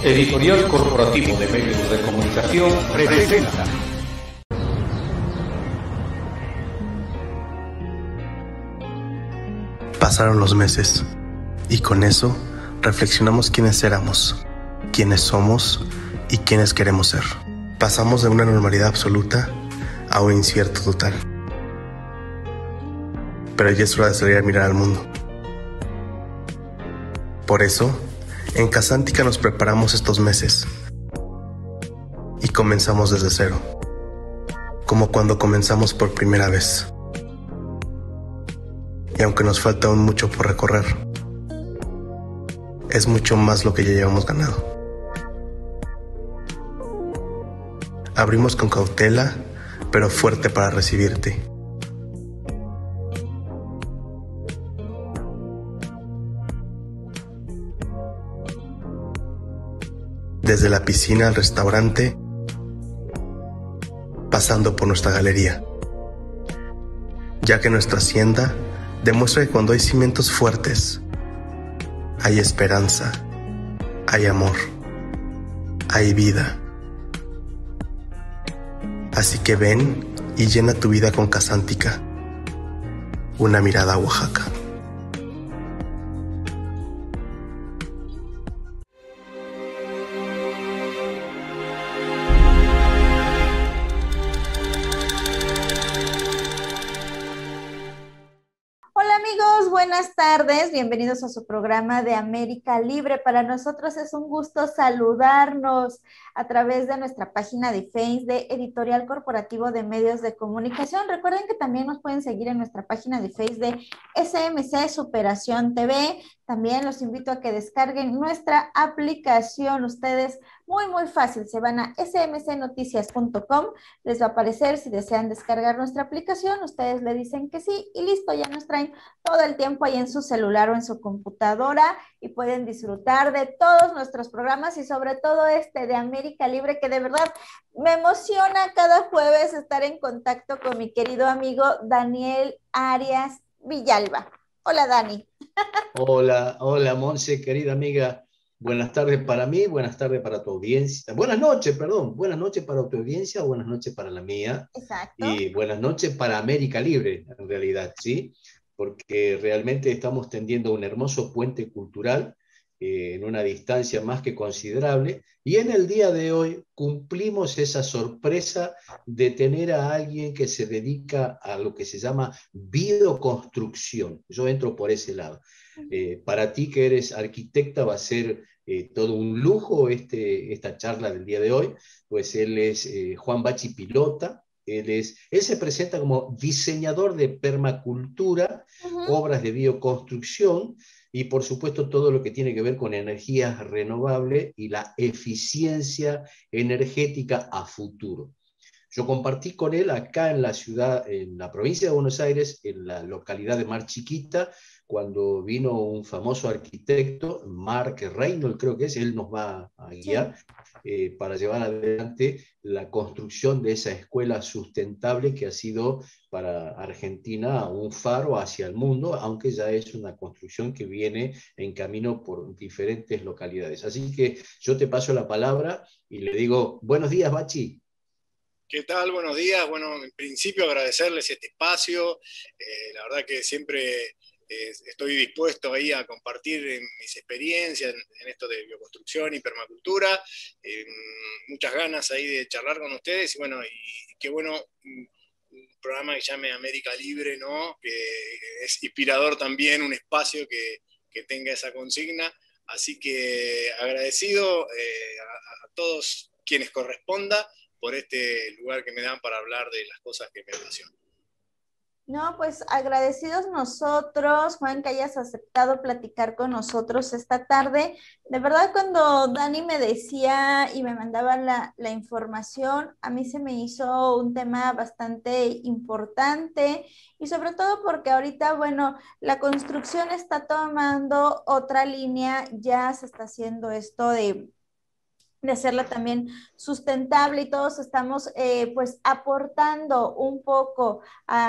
Editorial Corporativo de Medios de Comunicación presenta. Pasaron los meses y con eso reflexionamos quiénes éramos, quiénes somos y quiénes queremos ser. Pasamos de una normalidad absoluta a un incierto total. Pero ya es hora de salir a mirar al mundo. Por eso, en Casántica nos preparamos estos meses y comenzamos desde cero, como cuando comenzamos por primera vez. Y aunque nos falta aún mucho por recorrer, es mucho más lo que ya llevamos ganado. Abrimos con cautela, pero fuerte para recibirte. Desde la piscina al restaurante, pasando por nuestra galería. Ya que nuestra hacienda demuestra que cuando hay cimientos fuertes, hay esperanza, hay amor, hay vida. Así que ven y llena tu vida con Casántica, una mirada a Oaxaca. Buenas tardes, bienvenidos a su programa de América Libre. Para nosotros es un gusto saludarnos a través de nuestra página de Facebook de Editorial Corporativo de Medios de Comunicación. Recuerden que también nos pueden seguir en nuestra página de Facebook de SMC Superación TV. También los invito a que descarguen nuestra aplicación. Ustedes, muy fácil, se van a smcnoticias.com, les va a aparecer si desean descargar nuestra aplicación, ustedes le dicen que sí y listo, ya nos traen todo el tiempo ahí en su celular o en su computadora y pueden disfrutar de todos nuestros programas y sobre todo este de América Libre, que de verdad me emociona cada jueves estar en contacto con mi querido amigo Daniel Arias Villalba. Hola, Dani. Hola, Monse, querida amiga. Buenas tardes para mí, buenas tardes para tu audiencia. Buenas noches para tu audiencia, buenas noches para la mía. Exacto. Y buenas noches para América Libre, en realidad, ¿sí? Porque realmente estamos tendiendo un hermoso puente cultural en una distancia más que considerable. Y en el día de hoy cumplimos esa sorpresa de tener a alguien que se dedica a lo que se llama bioconstrucción. Yo entro por ese lado. Para ti que eres arquitecta va a ser todo un lujo esta charla del día de hoy, pues él es Juan Bachi Pilota. Él se presenta como diseñador de permacultura, obras de bioconstrucción y por supuesto todo lo que tiene que ver con energías renovables y la eficiencia energética a futuro. Yo compartí con él acá en la ciudad, en la provincia de Buenos Aires, en la localidad de Mar Chiquita, cuando vino un famoso arquitecto, Mark Reynolds creo que es, él nos va a guiar para llevar adelante la construcción de esa escuela sustentable que ha sido para Argentina un faro hacia el mundo, aunque ya es una construcción que viene en camino por diferentes localidades. Así que yo te paso la palabra y le digo, buenos días, Bachi. ¿Qué tal? Buenos días. Bueno, en principio agradecerles este espacio. La verdad que siempre estoy dispuesto ahí a compartir mis experiencias en esto de bioconstrucción y permacultura. Muchas ganas ahí de charlar con ustedes y bueno, y qué bueno un programa que llame América Libre, ¿no? Que es inspirador también, un espacio que tenga esa consigna. Así que agradecido a todos quienes corresponda por este lugar que me dan para hablar de las cosas que me apasionan. No, pues agradecidos nosotros, Juan, que hayas aceptado platicar con nosotros esta tarde. De verdad, cuando Dani me decía y me mandaba la información, a mí se me hizo un tema bastante importante y sobre todo porque ahorita, bueno, la construcción está tomando otra línea, ya se está haciendo esto de hacerla también sustentable y todos estamos pues aportando un poco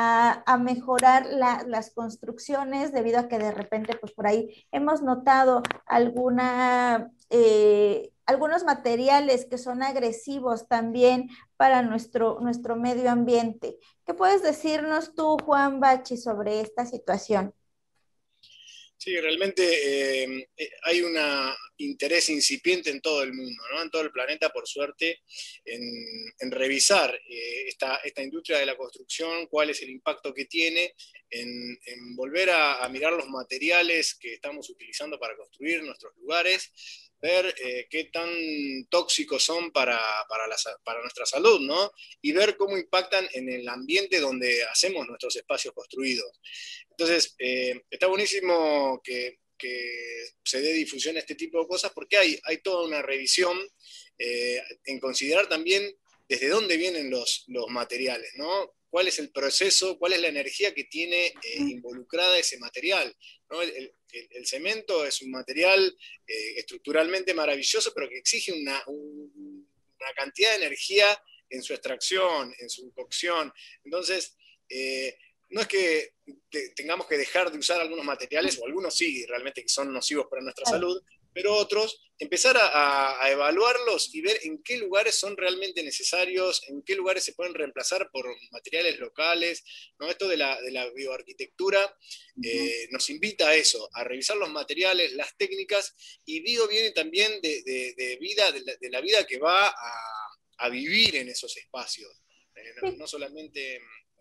a mejorar las construcciones debido a que de repente pues por ahí hemos notado alguna algunos materiales que son agresivos también para nuestro medio ambiente. ¿Qué puedes decirnos tú, Juan Bachi, sobre esta situación? Sí, realmente hay un interés incipiente en todo el mundo, ¿no? En todo el planeta, por suerte, en revisar esta industria de la construcción, cuál es el impacto que tiene, en volver a mirar los materiales que estamos utilizando para construir nuestros lugares, ver qué tan tóxicos son para nuestra salud, ¿no? Y ver cómo impactan en el ambiente donde hacemos nuestros espacios construidos. Entonces, está buenísimo que se dé difusión a este tipo de cosas porque hay toda una revisión en considerar también desde dónde vienen los materiales, ¿no? ¿Cuál es el proceso, cuál es la energía que tiene involucrada ese material? ¿No? El cemento es un material estructuralmente maravilloso, pero que exige una cantidad de energía en su extracción, en su cocción. Entonces, no es que tengamos que dejar de usar algunos materiales, o algunos sí, realmente que son nocivos para nuestra salud, pero otros, empezar a evaluarlos y ver en qué lugares son realmente necesarios, en qué lugares se pueden reemplazar por materiales locales, ¿no? Esto de la bioarquitectura nos invita a eso, a revisar los materiales, las técnicas, y bio viene también de vida, de la vida que va a vivir en esos espacios, no solamente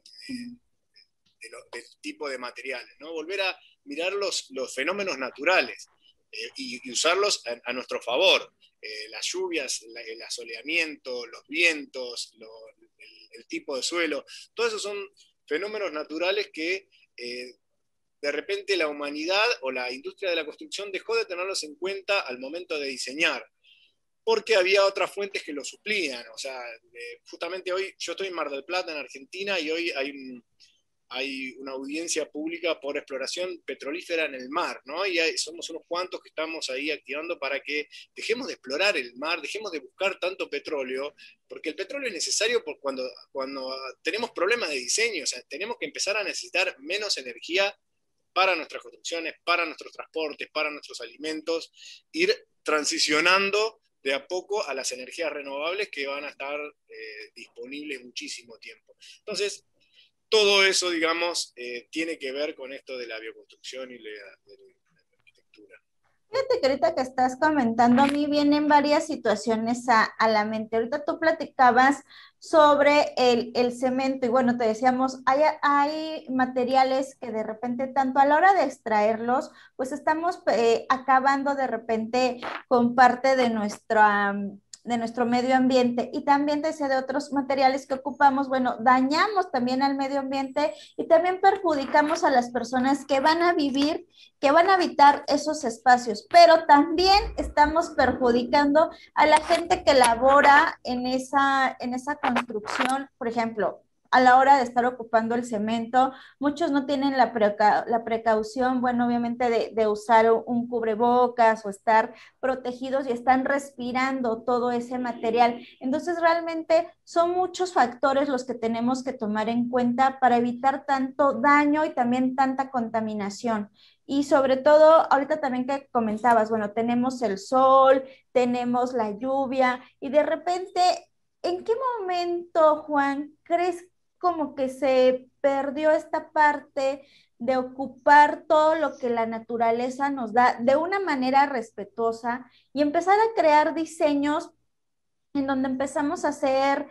del tipo de materiales, ¿no? Volver a mirar los fenómenos naturales y usarlos a nuestro favor. Las lluvias, el asoleamiento, los vientos, el tipo de suelo, todos esos son fenómenos naturales que de repente la humanidad o la industria de la construcción dejó de tenerlos en cuenta al momento de diseñar, porque había otras fuentes que lo suplían. O sea, justamente hoy, yo estoy en Mar del Plata, en Argentina, y hoy hay una audiencia pública por exploración petrolífera en el mar, ¿no? Y somos unos cuantos que estamos ahí activando para que dejemos de explorar el mar, dejemos de buscar tanto petróleo, porque el petróleo es necesario cuando tenemos problemas de diseño. O sea, tenemos que empezar a necesitar menos energía para nuestras construcciones, para nuestros transportes, para nuestros alimentos, ir transicionando de a poco a las energías renovables que van a estar disponibles muchísimo tiempo. Entonces, todo eso, digamos, tiene que ver con esto de la bioconstrucción y de la arquitectura. Fíjate que ahorita que estás comentando, a mí vienen varias situaciones a la mente. Ahorita tú platicabas sobre el cemento y bueno, te decíamos, hay materiales que de repente, tanto a la hora de extraerlos, pues estamos acabando de repente con parte de nuestro medio ambiente, y también te decía de otros materiales que ocupamos, bueno, dañamos también al medio ambiente y también perjudicamos a las personas que van a vivir, que van a habitar esos espacios, pero también estamos perjudicando a la gente que labora en esa construcción. Por ejemplo, a la hora de estar ocupando el cemento, muchos no tienen la precaución, bueno, obviamente de usar un cubrebocas o estar protegidos y están respirando todo ese material. Entonces, realmente son muchos factores los que tenemos que tomar en cuenta para evitar tanto daño y también tanta contaminación. Y sobre todo, ahorita también que comentabas, bueno, tenemos el sol, tenemos la lluvia, y de repente, ¿en qué momento, Juan, crees como que se perdió esta parte de ocupar todo lo que la naturaleza nos da de una manera respetuosa y empezar a crear diseños en donde empezamos a ser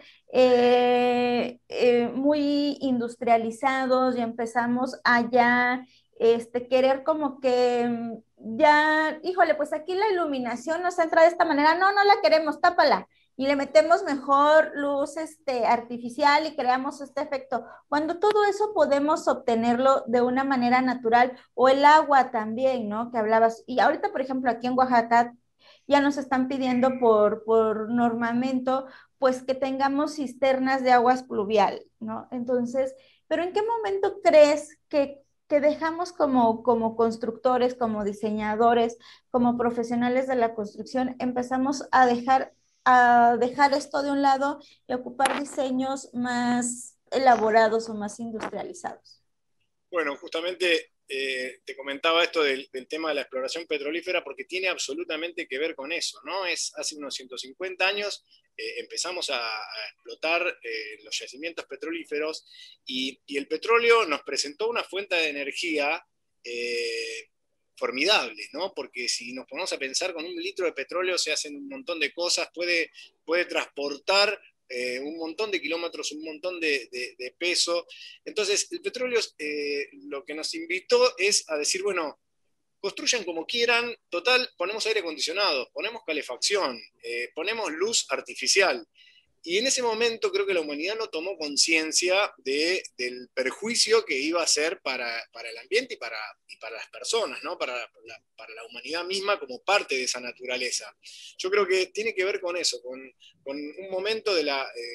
muy industrializados y empezamos a ya querer como que ya, híjole, pues aquí la iluminación nos entra de esta manera, no la queremos, tápala, y le metemos mejor luz artificial y creamos este efecto, cuando todo eso podemos obtenerlo de una manera natural, o el agua también, ¿no? Que hablabas, y ahorita, por ejemplo, aquí en Oaxaca ya nos están pidiendo por normamento, pues que tengamos cisternas de aguas pluvial, ¿no? Entonces, pero ¿en qué momento crees que dejamos como constructores, como diseñadores, como profesionales de la construcción, empezamos a dejar esto de un lado y ocupar diseños más elaborados o más industrializados? Bueno, justamente te comentaba esto del tema de la exploración petrolífera porque tiene absolutamente que ver con eso, ¿no? Hace unos 150 años empezamos a explotar los yacimientos petrolíferos y el petróleo nos presentó una fuente de energía formidable, ¿no? Porque si nos ponemos a pensar, con 1 litro de petróleo se hacen un montón de cosas, puede transportar un montón de kilómetros, un montón de peso. Entonces, el petróleo lo que nos invitó es a decir, bueno, construyan como quieran, total, ponemos aire acondicionado, ponemos calefacción, ponemos luz artificial. Y en ese momento creo que la humanidad no tomó conciencia del perjuicio que iba a ser para el ambiente y para las personas, ¿no? Para la humanidad misma como parte de esa naturaleza. Yo creo que tiene que ver con eso, con un momento de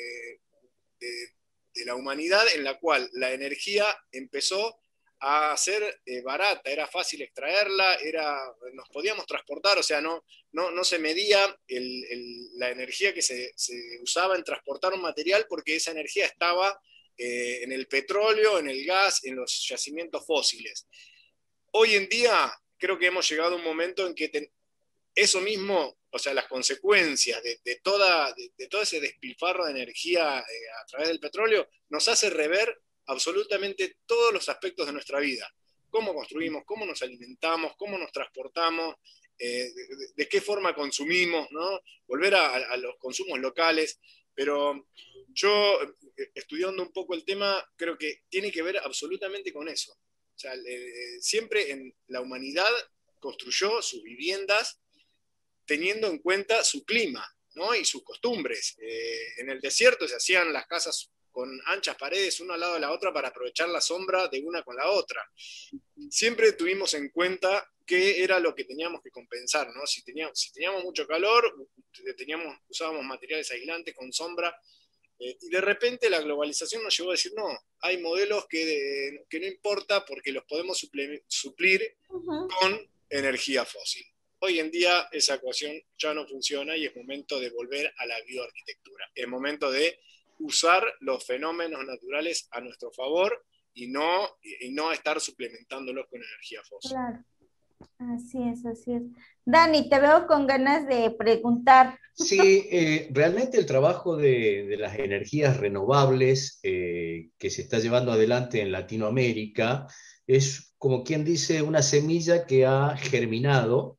la humanidad en la cual la energía empezó a ser barata, era fácil extraerla, nos podíamos transportar, o sea, no se medía la energía que se usaba en transportar un material porque esa energía estaba en el petróleo, en el gas, en los yacimientos fósiles. Hoy en día creo que hemos llegado a un momento en que eso mismo, o sea, las consecuencias de todo ese despilfarro de energía a través del petróleo nos hace rever absolutamente todos los aspectos de nuestra vida. Cómo construimos, cómo nos alimentamos, cómo nos transportamos, de qué forma consumimos, ¿no? Volver a los consumos locales. Pero yo, estudiando un poco el tema, creo que tiene que ver absolutamente con eso. O sea, siempre en la humanidad construyó sus viviendas teniendo en cuenta su clima, ¿no? Y sus costumbres. En el desierto se hacían las casas con anchas paredes una al lado de la otra para aprovechar la sombra de una con la otra. Siempre tuvimos en cuenta qué era lo que teníamos que compensar, ¿no? Si teníamos mucho calor, usábamos materiales aislantes con sombra, y de repente la globalización nos llevó a decir, no, hay modelos que no importa porque los podemos suplir con energía fósil. Hoy en día esa ecuación ya no funciona y es momento de volver a la bioarquitectura. Es momento de usar los fenómenos naturales a nuestro favor y no estar suplementándolos con energía fósil. Claro, así es, así es. Dani, te veo con ganas de preguntar. Sí, realmente el trabajo de las energías renovables que se está llevando adelante en Latinoamérica es, como quien dice, una semilla que ha germinado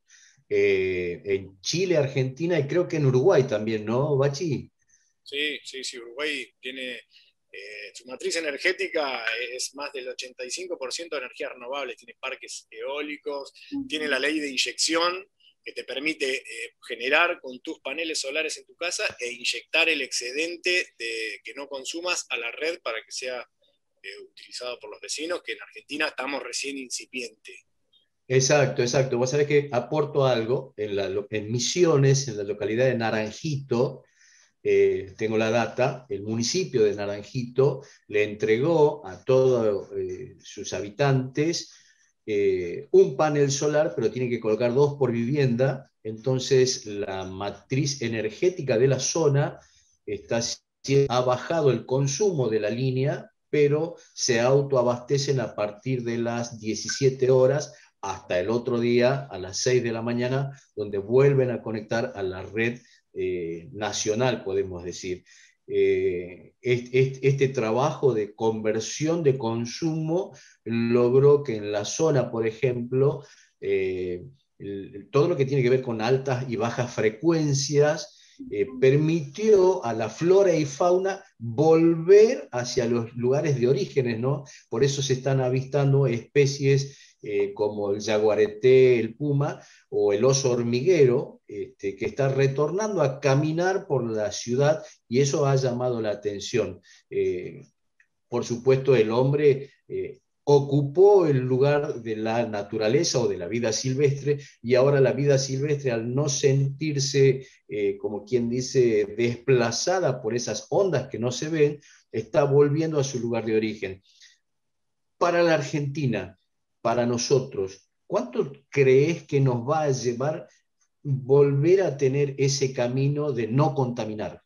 en Chile, Argentina y creo que en Uruguay también, ¿no, Bachi? Sí, Uruguay tiene su matriz energética es más del 85% de energías renovables, tiene parques eólicos, tiene la ley de inyección que te permite generar con tus paneles solares en tu casa e inyectar el excedente que no consumas a la red para que sea utilizado por los vecinos, que en Argentina estamos recién incipiente. Exacto. Vos sabés que aporto algo, en Misiones, en la localidad de Naranjito, tengo la data, el municipio de Naranjito le entregó a todos sus habitantes un panel solar, pero tiene que colocar 2 por vivienda, entonces la matriz energética de la zona ha bajado el consumo de la línea, pero se autoabastecen a partir de las 17 horas hasta el otro día a las 6 de la mañana, donde vuelven a conectar a la red nacional, podemos decir. Este trabajo de conversión de consumo logró que en la zona, por ejemplo, todo lo que tiene que ver con altas y bajas frecuencias permitió a la flora y fauna volver hacia los lugares de orígenes, ¿no? Por eso se están avistando especies como el jaguareté, el puma o el oso hormiguero, que está retornando a caminar por la ciudad y eso ha llamado la atención. Por supuesto, el hombre ocupó el lugar de la naturaleza o de la vida silvestre y ahora la vida silvestre, al no sentirse, como quien dice, desplazada por esas ondas que no se ven, está volviendo a su lugar de origen. Para la Argentina, para nosotros, ¿cuánto crees que nos va a llevar volver a tener ese camino de no contaminar?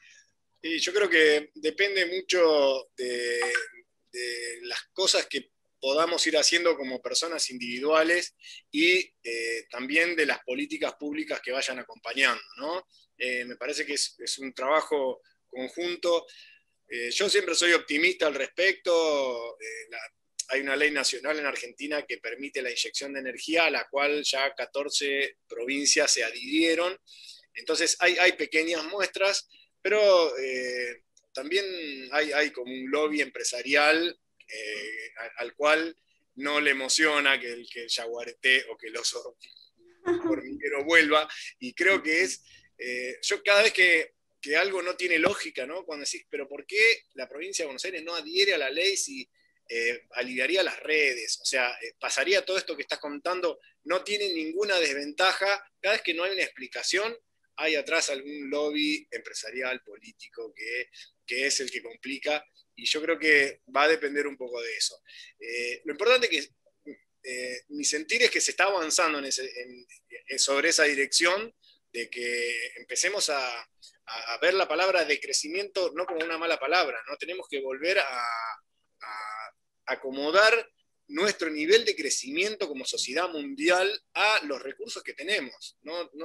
Y yo creo que depende mucho de las cosas que podamos ir haciendo como personas individuales y también de las políticas públicas que vayan acompañando, ¿no? Me parece que es un trabajo conjunto. Yo siempre soy optimista al respecto. Hay una ley nacional en Argentina que permite la inyección de energía, a la cual ya 14 provincias se adhirieron. Entonces hay pequeñas muestras, pero también hay como un lobby empresarial al cual no le emociona que el yaguareté o que el oso hormiguero vuelva, y creo que yo cada vez que algo no tiene lógica, ¿no? Cuando decís, pero ¿por qué la provincia de Buenos Aires no adhiere a la ley si aliviaría las redes? O sea, pasaría todo esto que estás contando, no tiene ninguna desventaja. Cada vez que no hay una explicación, hay atrás algún lobby empresarial, político, que es el que complica, y yo creo que va a depender un poco de eso. Lo importante es que mi sentir es que se está avanzando sobre esa dirección, de que empecemos a ver la palabra decrecimiento no como una mala palabra, ¿no? Tenemos que volver a acomodar nuestro nivel de crecimiento como sociedad mundial a los recursos que tenemos.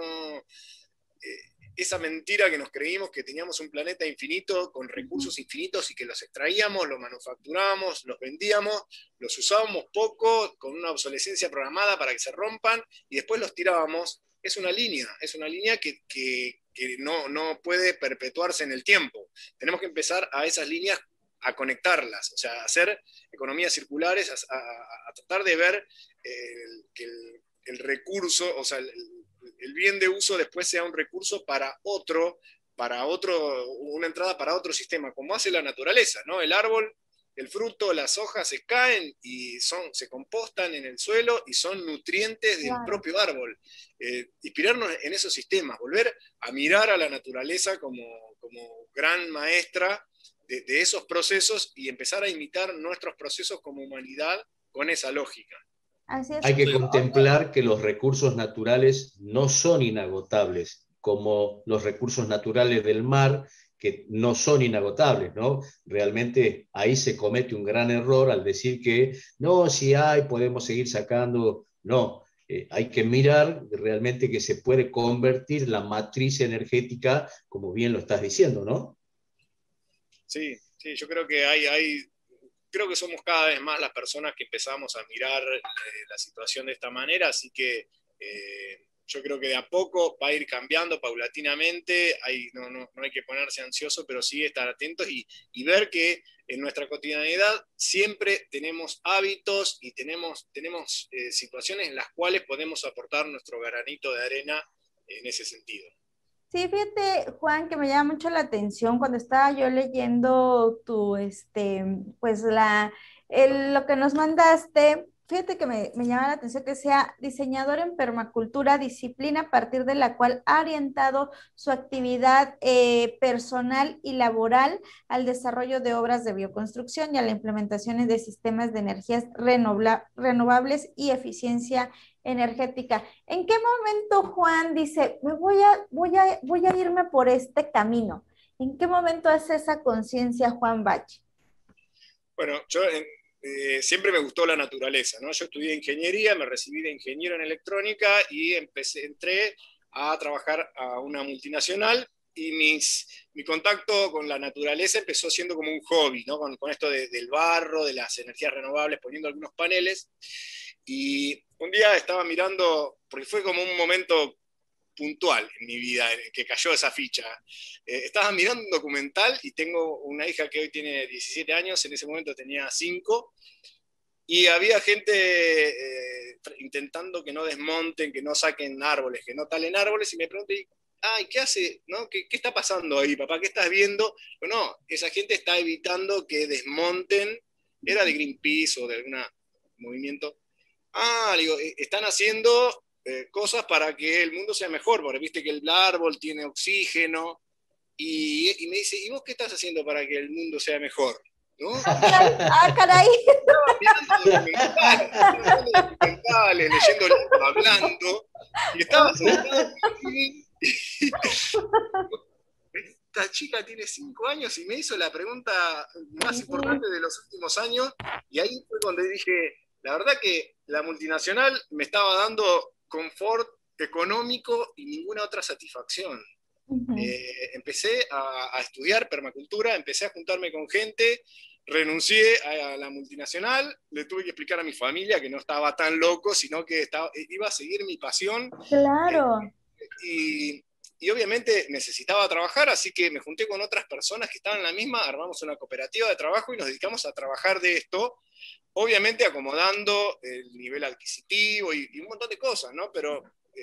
Esa mentira que nos creímos que teníamos un planeta infinito con recursos infinitos y que los extraíamos, los manufacturábamos, los vendíamos, los usábamos poco, con una obsolescencia programada para que se rompan, y después los tirábamos. Es una línea que no puede perpetuarse en el tiempo. Tenemos que empezar a esas líneas a conectarlas, o sea, a hacer economías circulares, a tratar de ver que el recurso, o sea, el bien de uso después sea un recurso para otro, una entrada para otro sistema, como hace la naturaleza, ¿no? El árbol, el fruto, las hojas se caen y se compostan en el suelo y son nutrientes del propio árbol. Inspirarnos en esos sistemas, volver a mirar a la naturaleza como gran maestra de esos procesos y empezar a imitar nuestros procesos como humanidad con esa lógica. Así es. Hay que contemplar que los recursos naturales no son inagotables, como los recursos naturales del mar, que no son inagotables, ¿no? Realmente ahí se comete un gran error al decir que no, si podemos seguir sacando. No, hay que mirar realmente que se puede convertir la matriz energética, como bien lo estás diciendo, ¿no? Sí, yo creo que creo que somos cada vez más las personas que empezamos a mirar la situación de esta manera, así que yo creo que de a poco va a ir cambiando paulatinamente. No hay que ponerse ansioso, pero sí estar atentos y ver que en nuestra cotidianidad siempre tenemos hábitos y tenemos situaciones en las cuales podemos aportar nuestro granito de arena en ese sentido. Sí, fíjate, Juan, que me llama mucho la atención cuando estaba yo leyendo pues lo que nos mandaste. Fíjate que me llama la atención que sea diseñador en permacultura, disciplina a partir de la cual ha orientado su actividad personal y laboral al desarrollo de obras de bioconstrucción y a la implementación de sistemas de energías renovables y eficiencia energética. ¿En qué momento Juan dice, voy a irme por este camino? ¿En qué momento hace esa conciencia Juan Bach? Bueno, yo siempre me gustó la naturaleza, ¿no? Yo estudié ingeniería, me recibí de ingeniero en electrónica y entré a trabajar a una multinacional, y mi contacto con la naturaleza empezó siendo como un hobby, ¿no? Con esto del barro, de las energías renovables, poniendo algunos paneles. Y un día estaba mirando, porque fue como un momento puntual en mi vida que cayó esa ficha. Estaba mirando un documental y tengo una hija que hoy tiene 17 años, en ese momento tenía 5, y había gente intentando que no desmonten, que no saquen árboles, que no talen árboles, y me pregunté, ¿qué hace? ¿No? ¿Qué está pasando ahí, papá? ¿Qué estás viendo? Pero no, esa gente está evitando que desmonten, era de Greenpeace o de algún movimiento. Digo, están haciendo cosas para que el mundo sea mejor, porque viste que el árbol tiene oxígeno, y me dice, ¿y vos qué estás haciendo para que el mundo sea mejor? ¿No? Caray. Documentales, leyendo libros, hablando, y estaba sentado esta chica tiene 5 años y me hizo la pregunta más importante de los últimos años, y ahí fue donde dije, la verdad que la multinacional me estaba dando confort económico y ninguna otra satisfacción. Empecé a estudiar permacultura, empecé a juntarme con gente, renuncié a la multinacional, le tuve que explicar a mi familia que no estaba tan loco, sino que iba a seguir mi pasión. Claro. Y obviamente necesitaba trabajar, así que me junté con otras personas que estaban en la misma, armamos una cooperativa de trabajo y nos dedicamos a trabajar de esto, obviamente acomodando el nivel adquisitivo y un montón de cosas, ¿no? Pero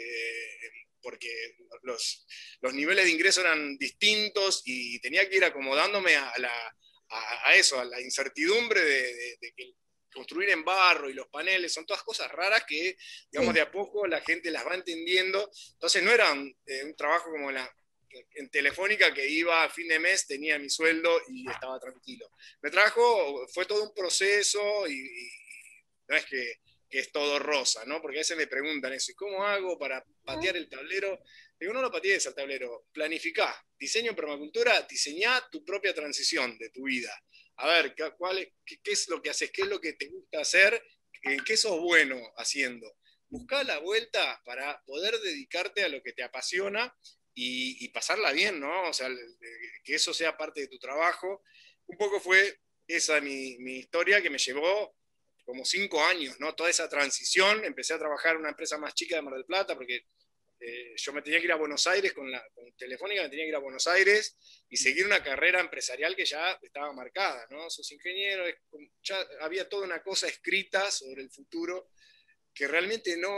porque los niveles de ingreso eran distintos y tenía que ir acomodándome a eso, a la incertidumbre de que construir en barro y los paneles son todas cosas raras que, digamos, de a poco la gente las va entendiendo. Entonces no era un trabajo como en Telefónica, que iba a fin de mes, tenía mi sueldo y estaba tranquilo. Fue todo un proceso y no es que es todo rosa, ¿no? Porque a veces me preguntan eso, ¿y cómo hago para patear el tablero? Digo, no lo patees al tablero, planificá. Diseño en permacultura, diseñá tu propia transición de tu vida. A ver, ¿qué es lo que haces? ¿Qué es lo que te gusta hacer? ¿En qué sos bueno haciendo? Buscá la vuelta para poder dedicarte a lo que te apasiona y pasarla bien, ¿no? O sea, que eso sea parte de tu trabajo. Un poco fue esa mi historia, que me llevó como 5 años, ¿no? Toda esa transición. Empecé a trabajar en una empresa más chica de Mar del Plata, porque yo me tenía que ir a Buenos Aires con Telefónica, me tenía que ir a Buenos Aires y seguir una carrera empresarial que ya estaba marcada, ¿no? Sos ingeniero, ya había toda una cosa escrita sobre el futuro que realmente no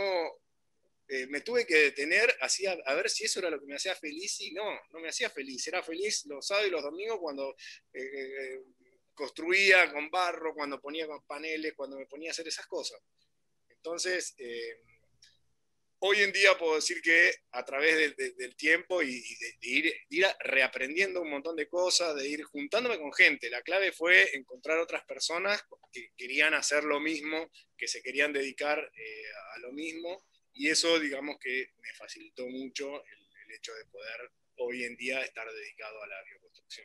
me tuve que detener a ver si eso era lo que me hacía feliz, y no me hacía feliz. Era feliz los sábados y los domingos cuando construía con barro, cuando ponía con paneles, cuando me ponía a hacer esas cosas. Entonces, hoy en día puedo decir que a través del tiempo y de ir reaprendiendo un montón de cosas, de ir juntándome con gente, la clave fue encontrar otras personas que querían hacer lo mismo, que se querían dedicar a lo mismo, y eso, digamos, que me facilitó mucho el hecho de poder hoy en día estar dedicado a la bioconstrucción.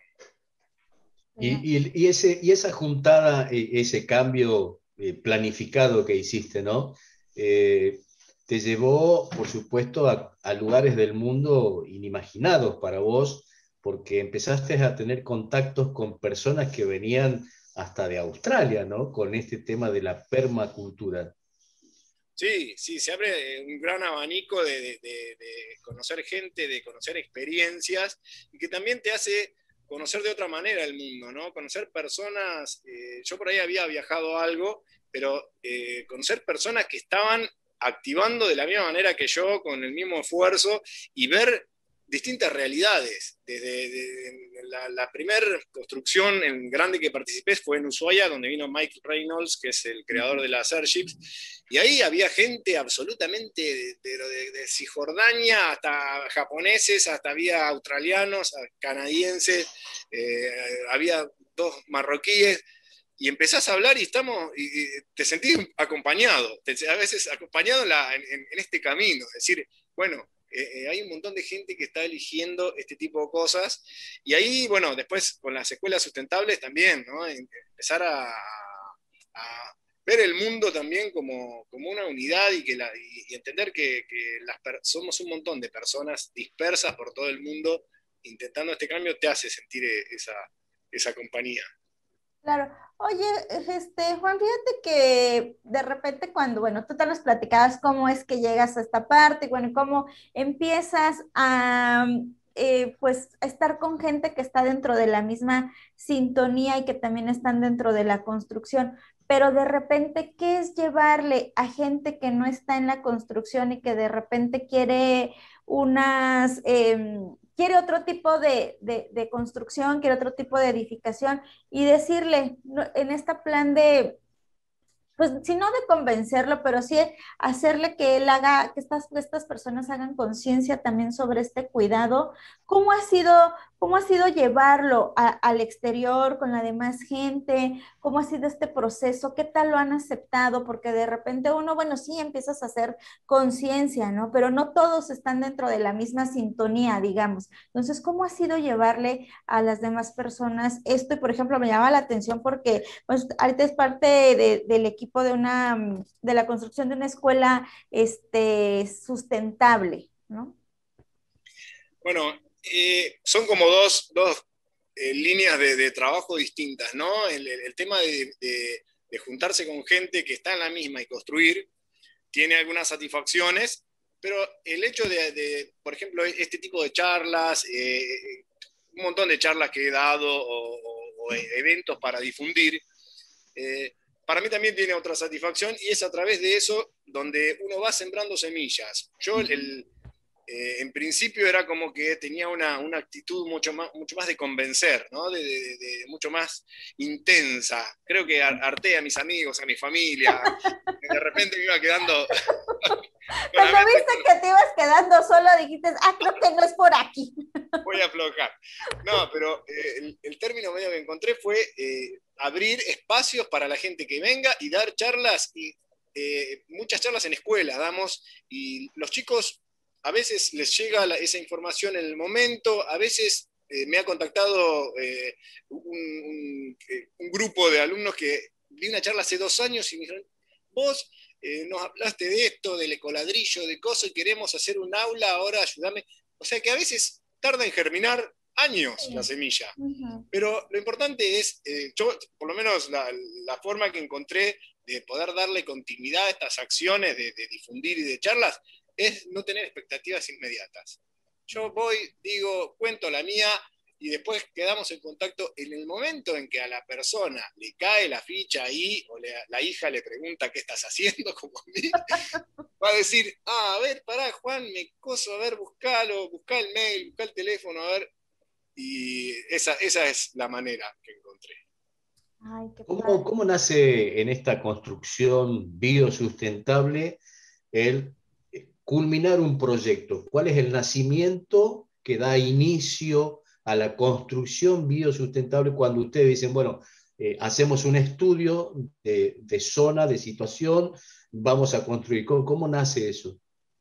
Y esa juntada, ese cambio planificado que hiciste, ¿no? Te llevó, por supuesto, a lugares del mundo inimaginados para vos, porque empezaste a tener contactos con personas que venían hasta de Australia, ¿no? Con este tema de la permacultura. Sí, se abre un gran abanico de conocer gente, de conocer experiencias, y que también te hace conocer de otra manera el mundo, ¿no? Conocer personas, yo por ahí había viajado algo, pero conocer personas que estaban activando de la misma manera que yo, con el mismo esfuerzo, y ver distintas realidades. Desde la primera construcción en grande que participé fue en Ushuaia, donde vino Mike Reynolds, que es el creador de las Airships, y ahí había gente absolutamente de Cisjordania hasta japoneses, hasta había australianos, canadienses, había 2 marroquíes, y empezás a hablar y te sentís acompañado, a veces acompañado en este camino, es decir, bueno, hay un montón de gente que está eligiendo este tipo de cosas, y ahí, bueno, después con las escuelas sustentables también, ¿no? Empezar a ver el mundo también como una unidad, y entender que somos un montón de personas dispersas por todo el mundo intentando este cambio, te hace sentir esa compañía. Claro. Oye, Juan, fíjate que de repente cuando, bueno, tú te nos platicabas cómo es que llegas a esta parte, bueno, cómo empiezas a, pues, a estar con gente que está dentro de la misma sintonía y que también están dentro de la construcción, pero de repente, ¿qué es llevarle a gente que no está en la construcción y que de repente quiere quiere otro tipo de construcción, quiere otro tipo de edificación, y decirle en este plan de, pues si no de convencerlo, pero sí hacerle que él haga, que estas personas hagan conciencia también sobre este cuidado? ¿Cómo ha sido ¿Cómo ha sido llevarlo al exterior con la demás gente? ¿Cómo ha sido este proceso? ¿Qué tal lo han aceptado? Porque de repente uno, bueno, sí empiezas a hacer conciencia, ¿no? Pero no todos están dentro de la misma sintonía, digamos. Entonces, ¿cómo ha sido llevarle a las demás personas esto? Y, por ejemplo, me llama la atención porque, pues, ahorita es parte del equipo de la construcción de una escuela, sustentable, ¿no? Bueno, son como dos líneas de trabajo distintas, ¿no? El tema de juntarse con gente que está en la misma y construir tiene algunas satisfacciones, pero el hecho por ejemplo, este tipo de charlas, un montón de charlas que he dado o eventos para difundir, para mí también tiene otra satisfacción y es a través de eso donde uno va sembrando semillas. Yo en principio era como que tenía una actitud mucho más de convencer, ¿no? De mucho más intensa. Creo que harté a mis amigos, a mi familia. De repente me iba quedando... Cuando viste que te ibas quedando solo, dijiste, creo que no es por aquí. Voy a aflojar. No, pero el término medio que encontré fue abrir espacios para la gente que venga y dar charlas, y muchas charlas en escuelas damos, y los chicos a veces les llega esa información en el momento, a veces me ha contactado un grupo de alumnos que di una charla hace 2 años y me dijeron, vos nos hablaste de esto, del ecoladrillo, de cosas, y queremos hacer un aula, ahora ayúdame. O sea que a veces tarda en germinar años la semilla. Pero lo importante es, yo por lo menos la forma que encontré de poder darle continuidad a estas acciones de difundir y de charlas, es no tener expectativas inmediatas. Yo voy, digo, cuento la mía y después quedamos en contacto. En el momento en que a la persona le cae la ficha ahí, o la hija le pregunta qué estás haciendo, como a mí, va a decir, a ver, pará, Juan, me coso, a ver, buscá el mail, buscá el teléfono, a ver. Y esa es la manera que encontré. Ay, qué ¿Cómo nace en esta construcción biosustentable el culminar un proyecto? ¿Cuál es el nacimiento que da inicio a la construcción biosustentable cuando ustedes dicen, bueno, hacemos un estudio de zona, de situación, vamos a construir? ¿Cómo nace eso?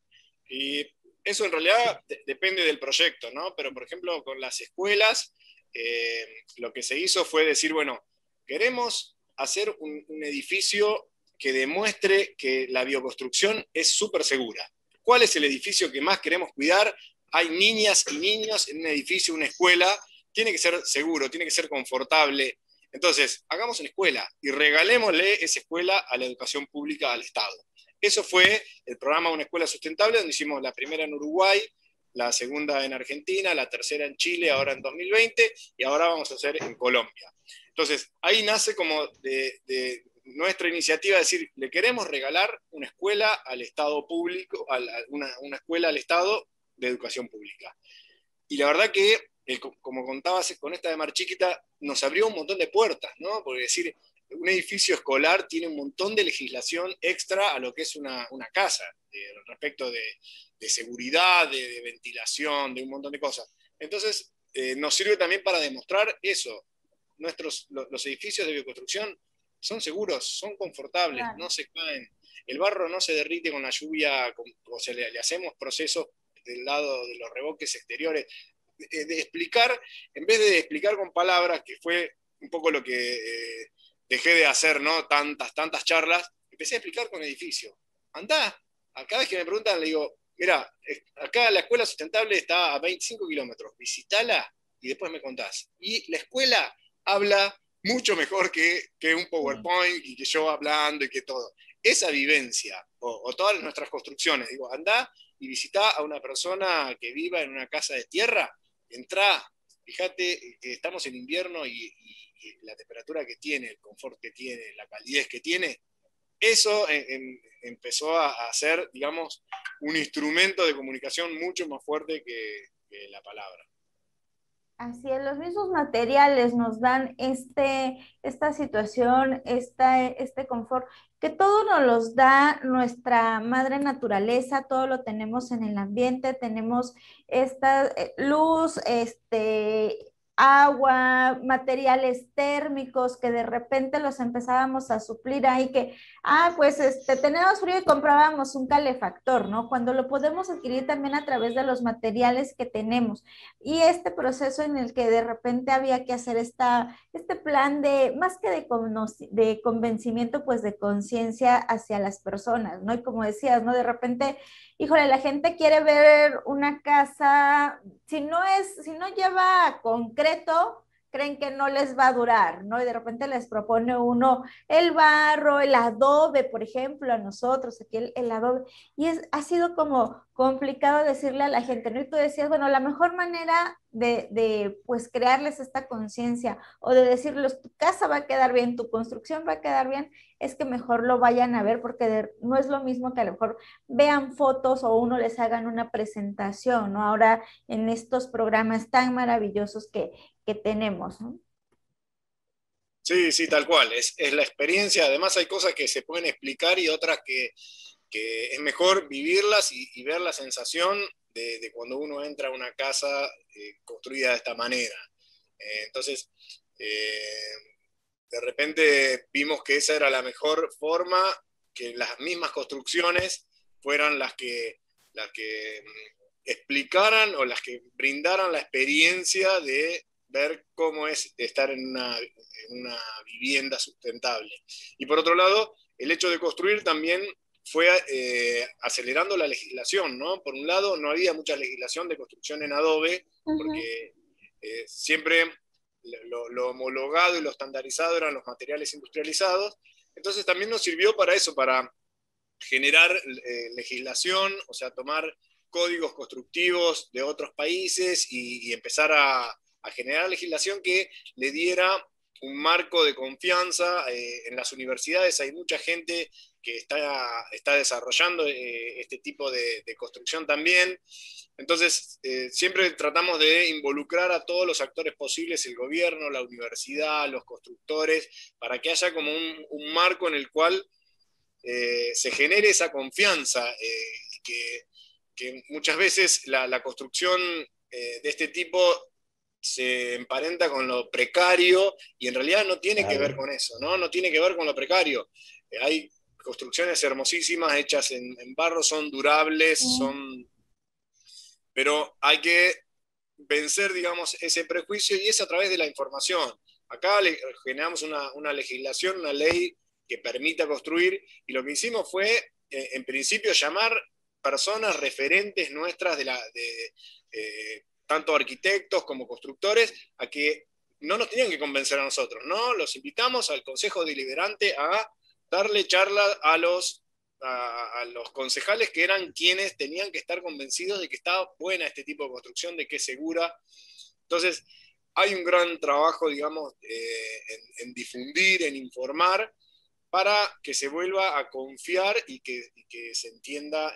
Y eso en realidad depende del proyecto, ¿no? Pero por ejemplo, con las escuelas, lo que se hizo fue decir, bueno, queremos hacer un edificio que demuestre que la bioconstrucción es súper segura. ¿Cuál es el edificio que más queremos cuidar? Hay niñas y niños en un edificio, una escuela, tiene que ser seguro, tiene que ser confortable. Entonces, hagamos una escuela y regalémosle esa escuela a la educación pública, al Estado. Eso fue el programa Una Escuela Sustentable, donde hicimos la primera en Uruguay, la segunda en Argentina, la tercera en Chile, ahora en 2020, y ahora vamos a hacer en Colombia. Entonces, ahí nace como de nuestra iniciativa, decir, le queremos regalar una escuela al Estado público, una escuela al Estado de educación pública. Y la verdad que, como contabas con esta de Mar Chiquita, nos abrió un montón de puertas, ¿no? Porque decir, un edificio escolar tiene un montón de legislación extra a lo que es una casa, respecto de seguridad, de ventilación, de un montón de cosas. Entonces, nos sirve también para demostrar eso. Los edificios de bioconstrucción son seguros, son confortables, claro, no se caen. El barro no se derrite con la lluvia, o sea, le hacemos procesos del lado de los revoques exteriores. De explicar, en vez de explicar con palabras, que fue un poco lo que dejé de hacer, ¿no? Tantas charlas, empecé a explicar con edificio. Andá, cada vez que me preguntan le digo, mira, acá la escuela sustentable está a 25 kilómetros, visitala y después me contás. Y la escuela habla mucho mejor que un PowerPoint y que yo hablando y que todo. Esa vivencia, o todas nuestras construcciones, digo, andá y visitá a una persona que viva en una casa de tierra, entrá, fíjate que estamos en invierno y la temperatura que tiene, el confort que tiene, la calidez que tiene, eso empezó a ser, digamos, un instrumento de comunicación mucho más fuerte que la palabra. Así es, los mismos materiales nos dan esta situación, este confort, que todo nos los da nuestra madre naturaleza, todo lo tenemos en el ambiente, tenemos esta luz, agua, materiales térmicos que de repente los empezábamos a suplir ahí que, pues tenemos frío y comprábamos un calefactor, ¿no? Cuando lo podemos adquirir también a través de los materiales que tenemos. Y este proceso en el que de repente había que hacer este plan de, más que de convencimiento, pues de conciencia hacia las personas, ¿no? Y como decías, ¿no? De repente, híjole, la gente quiere ver una casa, si no lleva concreto, creen que no les va a durar, ¿no? Y de repente les propone uno el barro, el adobe, por ejemplo, a nosotros, aquí el adobe, y ha sido como complicado decirle a la gente, ¿no? Y tú decías, bueno, la mejor manera pues crearles esta conciencia o de decirles, tu casa va a quedar bien, tu construcción va a quedar bien, es que mejor lo vayan a ver porque no es lo mismo que a lo mejor vean fotos o uno les hagan una presentación, ¿no? Ahora en estos programas tan maravillosos que tenemos, ¿no? Sí, sí, tal cual. Es la experiencia. Además hay cosas que se pueden explicar y otras que es mejor vivirlas y ver la sensación de cuando uno entra a una casa construida de esta manera. Entonces, de repente vimos que esa era la mejor forma, que las mismas construcciones fueran las que explicaran o las que brindaran la experiencia de ver cómo es estar en una vivienda sustentable. Y por otro lado, el hecho de construir también fue acelerando la legislación, ¿no? Por un lado, no había mucha legislación de construcción en adobe, porque siempre lo homologado y lo estandarizado eran los materiales industrializados. Entonces también nos sirvió para eso, para generar legislación, o sea, tomar códigos constructivos de otros países y empezar a generar legislación que le diera un marco de confianza. En las universidades hay mucha gente que está desarrollando este tipo de construcción también. Entonces, siempre tratamos de involucrar a todos los actores posibles, el gobierno, la universidad, los constructores, para que haya como un marco en el cual se genere esa confianza, que muchas veces la construcción de este tipo se emparenta con lo precario y en realidad no tiene que ver con eso, ¿no? No tiene que ver con lo precario. Hay construcciones hermosísimas hechas en barro, son durables, pero hay que vencer, digamos, ese prejuicio y es a través de la información. Acá generamos una legislación, una ley que permita construir y lo que hicimos fue, en principio, llamar personas referentes nuestras tanto arquitectos como constructores, a que no nos tenían que convencer a nosotros, ¿no? Los invitamos al Consejo Deliberante a darle charla a los concejales que eran quienes tenían que estar convencidos de que estaba buena este tipo de construcción, de que es segura. Entonces, hay un gran trabajo, digamos, en difundir, en informar, para que se vuelva a confiar y que se entienda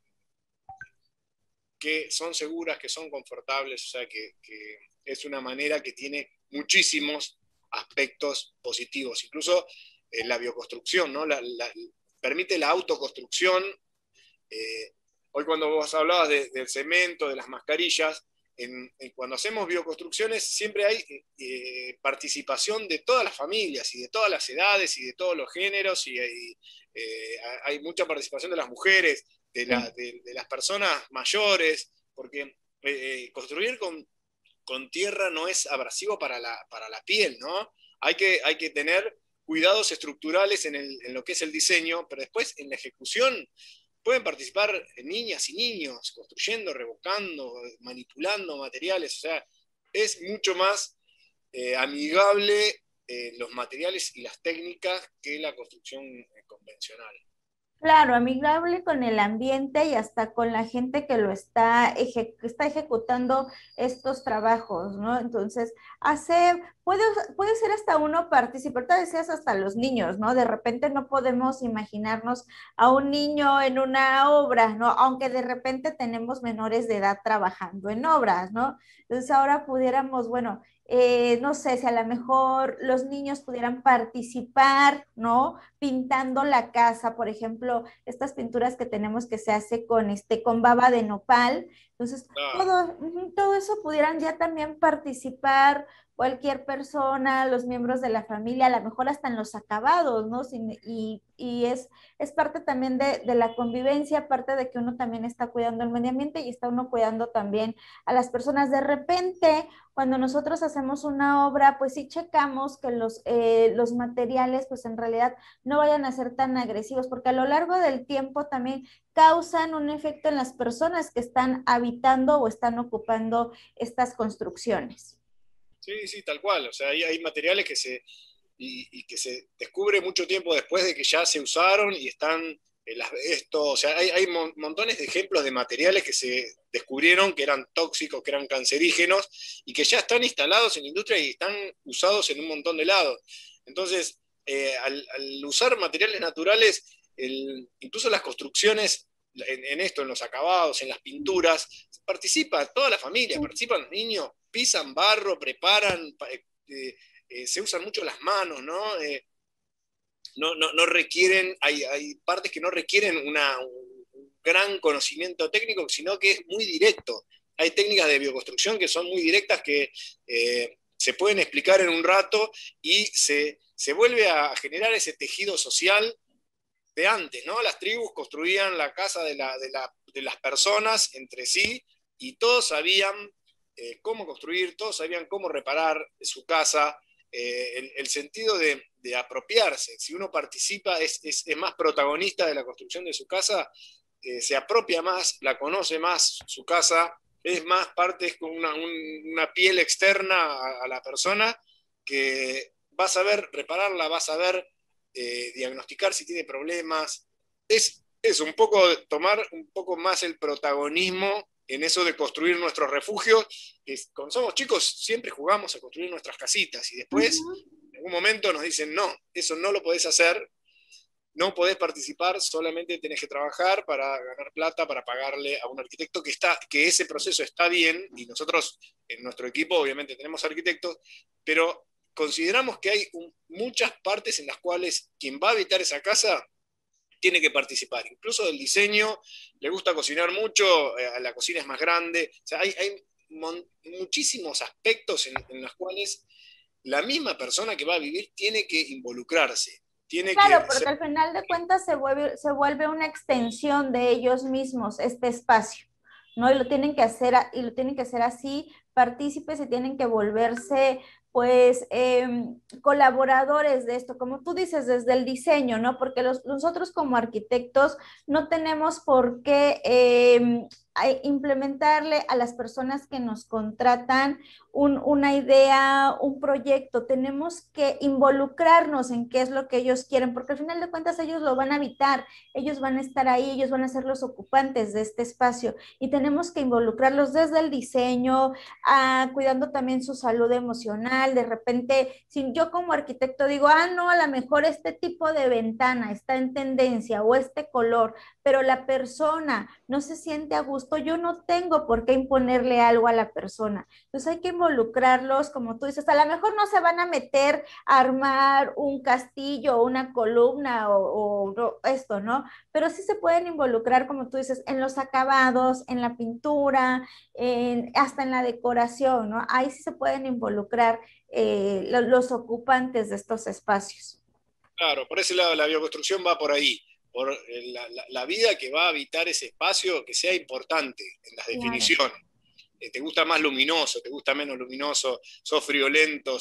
que son seguras, que son confortables, o sea, que es una manera que tiene muchísimos aspectos positivos. Incluso la bioconstrucción, ¿no? Permite la autoconstrucción. Hoy cuando vos hablabas del cemento, de las mascarillas, cuando hacemos bioconstrucciones siempre hay participación de todas las familias y de todas las edades y de todos los géneros y hay mucha participación de las mujeres, de las personas mayores, porque construir con tierra no es abrasivo para la piel, ¿no? Hay que tener cuidados estructurales en lo que es el diseño, pero después en la ejecución pueden participar niñas y niños, construyendo, revocando, manipulando materiales, o sea, es mucho más amigable los materiales y las técnicas que la construcción convencional. Claro, amigable con el ambiente y hasta con la gente que lo que está ejecutando estos trabajos, ¿no? Entonces, puede, puede ser hasta uno participar, te decías hasta los niños, ¿no? De repente no podemos imaginarnos a un niño en una obra, ¿no? Aunque de repente tenemos menores de edad trabajando en obras, ¿no? Entonces, ahora pudiéramos, bueno, no sé, si a lo mejor los niños pudieran participar, ¿no? Pintando la casa, por ejemplo, estas pinturas que tenemos que se hace con baba de nopal. Entonces, Claro. todo eso pudieran ya también participar cualquier persona, los miembros de la familia, a lo mejor hasta en los acabados, ¿no? Es parte también de la convivencia, parte de que uno también está cuidando el medio ambiente y está uno cuidando también a las personas. De repente, cuando nosotros hacemos una obra, pues sí checamos que los materiales, pues en realidad no vayan a ser tan agresivos, porque a lo largo del tiempo también causan un efecto en las personas que están habitando o están ocupando estas construcciones. Sí, sí, tal cual. O sea, hay materiales y que se descubre mucho tiempo después de que ya se usaron y están esto, o sea, hay montones de ejemplos de materiales que se descubrieron que eran tóxicos, que eran cancerígenos y que ya están instalados en la industria y están usados en un montón de lados. Entonces, al usar materiales naturales, incluso las construcciones, en esto, en los acabados, en las pinturas, participa toda la familia, participan los niños, pisan barro, preparan, se usan mucho las manos, ¿no? No requieren, hay partes que no requieren un gran conocimiento técnico, sino que es muy directo. Hay técnicas de bioconstrucción que son muy directas que se pueden explicar en un rato y se vuelve a generar ese tejido social de antes, ¿no? Las tribus construían la casa de las personas entre sí y todos sabían cómo construir, todos sabían cómo reparar su casa, el sentido de apropiarse. Si uno participa, es más protagonista de la construcción de su casa, se apropia más, la conoce más su casa, es más parte, es como una piel externa a la persona que va a saber repararla, va a saber diagnosticar si tiene problemas. Es un poco tomar un poco más el protagonismo en eso de construir nuestros refugios. Cuando somos chicos siempre jugamos a construir nuestras casitas y Uh después -huh. en algún momento nos dicen, no, eso no lo podés hacer, no podés participar, solamente tenés que trabajar para ganar plata, para pagarle a un arquitecto que ese proceso está bien, y nosotros en nuestro equipo obviamente tenemos arquitectos, pero consideramos que hay muchas partes en las cuales quien va a habitar esa casa tiene que participar, incluso del diseño, le gusta cocinar mucho, la cocina es más grande, o sea, hay muchísimos aspectos en los cuales la misma persona que va a vivir tiene que involucrarse, tiene Claro, que ser. porque al final de cuentas se vuelve una extensión de ellos mismos, este espacio, ¿no? Y lo tienen que hacer, y lo tienen que hacer así, partícipes y tienen que volverse, pues, colaboradores de esto, como tú dices, desde el diseño, ¿no? Porque nosotros como arquitectos no tenemos por qué implementarle a las personas que nos contratan una idea, un proyecto, tenemos que involucrarnos en qué es lo que ellos quieren, porque al final de cuentas ellos lo van a habitar, ellos van a estar ahí, ellos van a ser los ocupantes de este espacio y tenemos que involucrarlos desde el diseño, cuidando también su salud emocional. De repente, si yo como arquitecto digo, no, a lo mejor este tipo de ventana está en tendencia o este color, pero la persona no se siente a gusto, yo no tengo por qué imponerle algo a la persona. Entonces hay que involucrarlos, como tú dices, a lo mejor no se van a meter a armar un castillo o una columna o esto, ¿no? Pero sí se pueden involucrar, como tú dices, en los acabados, en la pintura, hasta en la decoración, ¿no? Ahí sí se pueden involucrar los ocupantes de estos espacios. Claro, por ese lado la bioconstrucción va por ahí, por la vida que va a habitar ese espacio, que sea importante en las Claro. definiciones. Te gusta más luminoso, te gusta menos luminoso, sos friolento,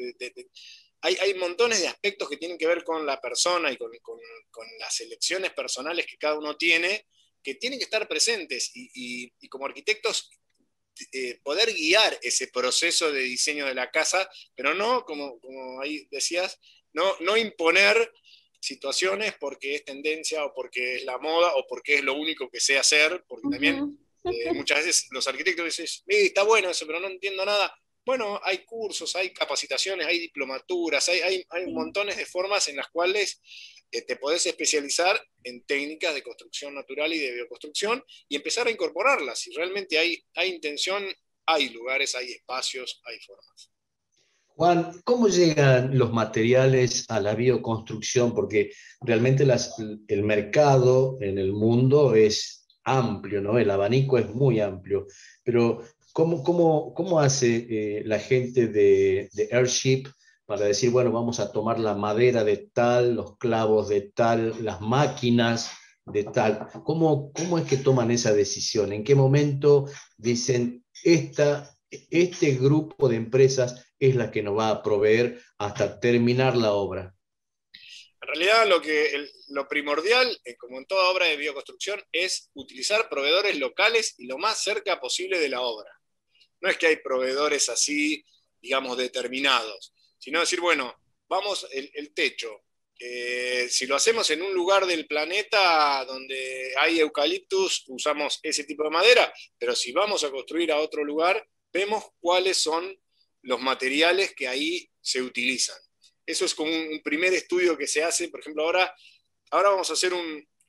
hay montones de aspectos que tienen que ver con la persona y con las elecciones personales que cada uno tiene, que tienen que estar presentes y como arquitectos poder guiar ese proceso de diseño de la casa, pero no, como ahí decías, no imponer situaciones porque es tendencia o porque es la moda o porque es lo único que sé hacer, porque también muchas veces los arquitectos dicen, está bueno eso, pero no entiendo nada. Bueno, hay cursos, hay capacitaciones, hay diplomaturas, hay montones de formas en las cuales te podés especializar en técnicas de construcción natural y de bioconstrucción y empezar a incorporarlas. Si realmente hay intención, hay lugares, hay espacios, hay formas. Juan, ¿cómo llegan los materiales a la bioconstrucción? Porque realmente el mercado en el mundo es amplio, ¿no? El abanico es muy amplio, pero ¿cómo hace la gente de Airship para decir, bueno, vamos a tomar la madera de tal, los clavos de tal, las máquinas de tal? ¿Cómo es que toman esa decisión? ¿En qué momento dicen, este grupo de empresas es la que nos va a proveer hasta terminar la obra? En realidad lo primordial, como en toda obra de bioconstrucción, es utilizar proveedores locales y lo más cerca posible de la obra. No es que hay proveedores así, digamos, determinados, sino decir, bueno, vamos, el techo. Si lo hacemos en un lugar del planeta donde hay eucaliptus, usamos ese tipo de madera, pero si vamos a construir a otro lugar, vemos cuáles son los materiales que ahí se utilizan. Eso es como un primer estudio que se hace. Por ejemplo, ahora vamos a hacer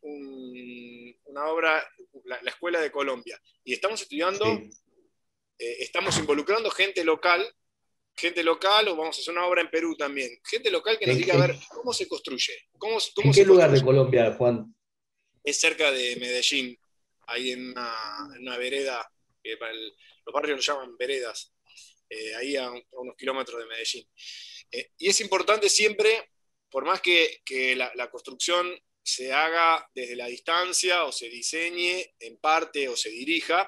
una obra, la Escuela de Colombia, y estamos estudiando, Sí. Estamos involucrando gente local, o vamos a hacer una obra en Perú también, gente local que nos diga, a ver, ¿cómo se construye? ¿Cómo ¿En qué se lugar construye? de Colombia, Juan? Es cerca de Medellín, ahí en una vereda, los barrios lo llaman veredas, ahí a unos kilómetros de Medellín. Y es importante siempre, por más que la construcción se haga desde la distancia o se diseñe en parte o se dirija,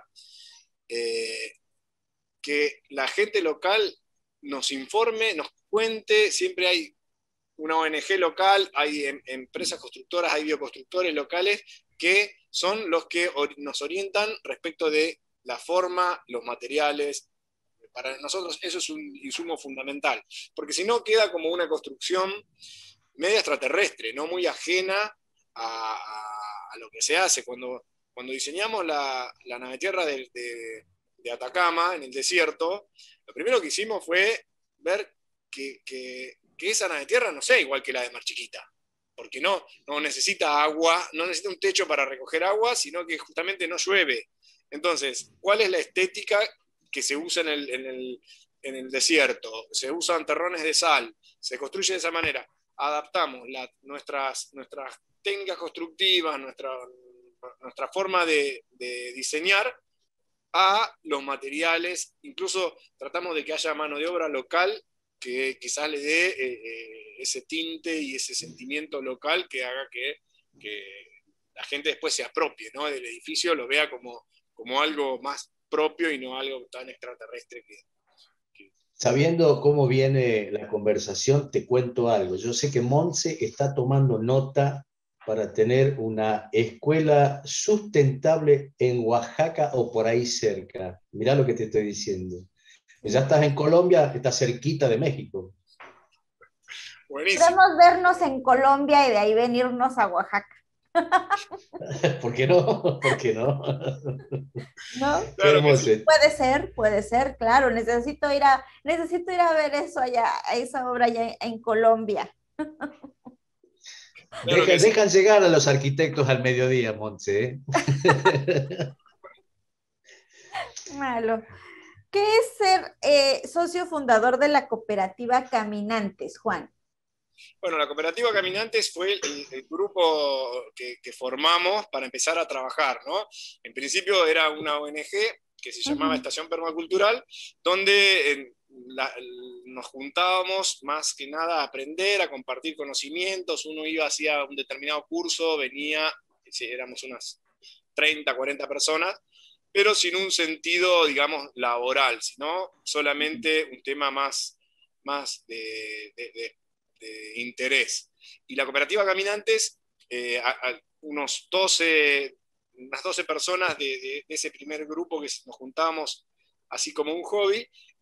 que la gente local nos informe, nos cuente. Siempre hay una ONG local, hay empresas constructoras, hay bioconstructores locales que son los que nos orientan respecto de la forma, los materiales. Para nosotros eso es un insumo fundamental, porque si no queda como una construcción media extraterrestre, no muy ajena a lo que se hace. Cuando diseñamos la nave tierra de Atacama, en el desierto, lo primero que hicimos fue ver que esa nave tierra no sea igual que la de Mar Chiquita, porque no necesita agua, no necesita un techo para recoger agua, sino que justamente no llueve. Entonces, ¿cuál es la estética que se usa en el desierto? Se usan terrones de sal, se construye de esa manera. Adaptamos nuestras técnicas constructivas, nuestra forma de diseñar a los materiales. Incluso tratamos de que haya mano de obra local que quizás le dé ese tinte y ese sentimiento local que haga que la gente después se apropie, ¿no?, del edificio, lo vea como algo más propio y no algo tan extraterrestre que... Sabiendo cómo viene la conversación, te cuento algo. Yo sé que Montse está tomando nota para tener una escuela sustentable en Oaxaca o por ahí cerca. Mirá lo que te estoy diciendo. Ya estás en Colombia, estás cerquita de México. Buenísimo. Podemos vernos en Colombia y de ahí venirnos a Oaxaca. ¿Por qué no? ¿Por qué no? ¿No? Claro que sí. Puede ser, claro. Necesito ir a ver eso allá, a esa obra allá en Colombia. Claro que sí. Dejan llegar a los arquitectos al mediodía, Montse, ¿eh? Malo. ¿Qué es ser socio fundador de la cooperativa Caminantes, Juan? Bueno, la cooperativa Caminantes fue el grupo que formamos para empezar a trabajar, ¿no? En principio era una ONG que se llamaba Estación Permacultural, donde nos juntábamos más que nada a aprender, a compartir conocimientos. Uno iba, hacía un determinado curso, venía, éramos unas 30, 40 personas, pero sin un sentido, digamos, laboral, sino solamente un tema más de interés. Y la cooperativa Caminantes, unas 12 personas de ese primer grupo que nos juntábamos así como un hobby,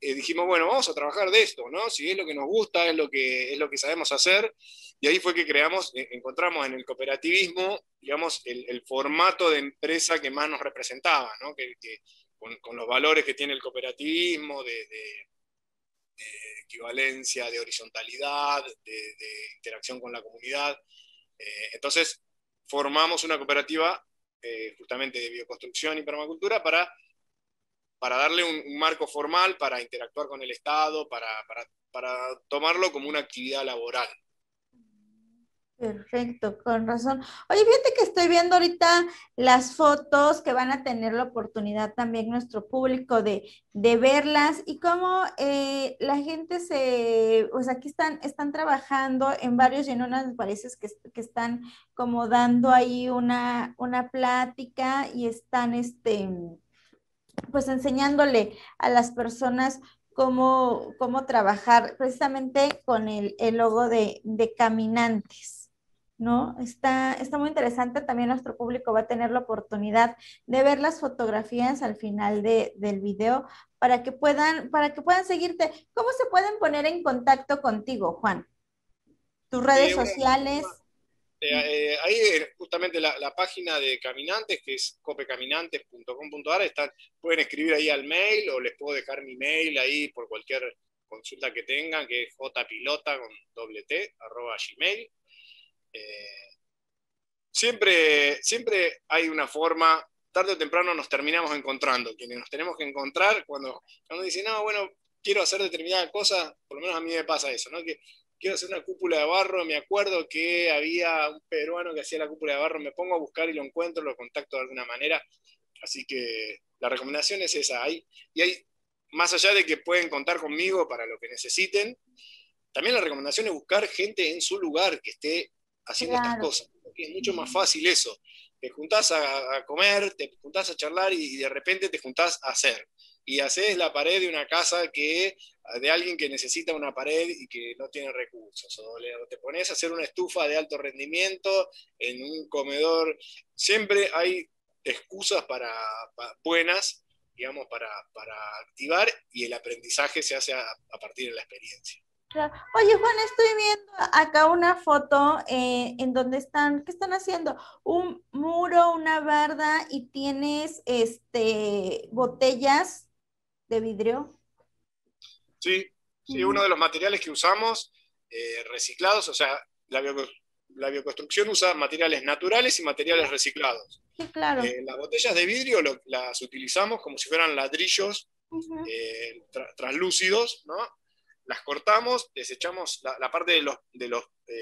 dijimos, bueno, vamos a trabajar de esto, ¿no? Si es lo que nos gusta, es lo que sabemos hacer, y ahí fue que encontramos en el cooperativismo, digamos, el formato de empresa que más nos representaba, ¿no? Con los valores que tiene el cooperativismo, de equivalencia, de horizontalidad, de interacción con la comunidad. Entonces, formamos una cooperativa justamente de bioconstrucción y permacultura para darle un marco formal, para interactuar con el Estado, para tomarlo como una actividad laboral. Perfecto, con razón. Oye, fíjate que estoy viendo ahorita las fotos que van a tener la oportunidad también nuestro público de verlas y cómo la gente pues aquí están trabajando en varios y en unas países que están como dando ahí una plática y están pues enseñándole a las personas cómo trabajar precisamente con el logo de caminantes, ¿no? Está muy interesante. También nuestro público va a tener la oportunidad de ver las fotografías al final del video para que puedan seguirte. ¿Cómo se pueden poner en contacto contigo, Juan? ¿Tus redes sociales? Ahí justamente la página de Caminantes, que es copecaminantes.com.ar, pueden escribir ahí al mail, o les puedo dejar mi mail ahí por cualquier consulta que tengan, que es jpilota con doble t, @gmail. Siempre hay una forma, tarde o temprano nos terminamos encontrando. Quienes nos tenemos que encontrar cuando dicen, no, bueno, quiero hacer determinada cosa, por lo menos a mí me pasa eso, ¿no? Que quiero hacer una cúpula de barro, me acuerdo que había un peruano que hacía la cúpula de barro, me pongo a buscar y lo encuentro, lo contacto de alguna manera. Así que la recomendación es esa. Más allá de que pueden contar conmigo para lo que necesiten, también la recomendación es buscar gente en su lugar que esté haciendo estas cosas, porque es mucho más fácil eso. Te juntás a comer, te juntás a charlar y de repente te juntás a hacer. Y haces la pared de una casa de alguien que necesita una pared y que no tiene recursos. O te pones a hacer una estufa de alto rendimiento en un comedor. Siempre hay excusas buenas, digamos, para activar, y el aprendizaje se hace a partir de la experiencia. Oye, Juan, estoy viendo acá una foto en donde ¿qué están haciendo? Un muro, una barda, y tienes botellas de vidrio. Sí, uno de los materiales que usamos, reciclados, o sea, la bioconstrucción usa materiales naturales y materiales reciclados. Sí, claro. Las botellas de vidrio las utilizamos como si fueran ladrillos translúcidos, ¿no? Las cortamos, desechamos la parte del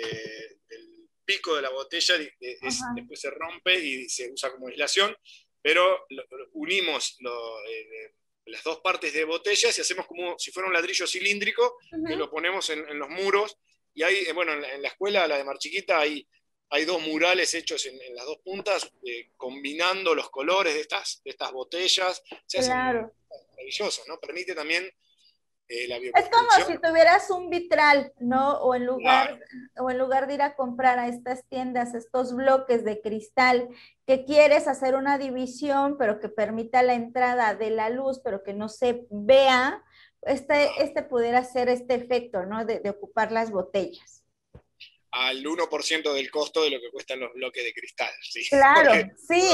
pico de la botella, después se rompe y se usa como aislación, pero unimos las dos partes de botellas y hacemos como si fuera un ladrillo cilíndrico, que lo ponemos en los muros. Y hay, bueno, en la escuela, la de Mar Chiquita, hay 2 murales hechos en las 2 puntas, combinando los colores de estas botellas. Se hace maravilloso, ¿no? Permite también la bioconstrucción. Es como si tuvieras un vitral, ¿no? O en lugar de ir a comprar a estas tiendas estos bloques de cristal, que quieres hacer una división, pero que permita la entrada de la luz, pero que no se vea, pudiera hacer este efecto, ¿no? De ocupar las botellas. Al 1% del costo de lo que cuestan los bloques de cristal, ¿sí? Claro, sí,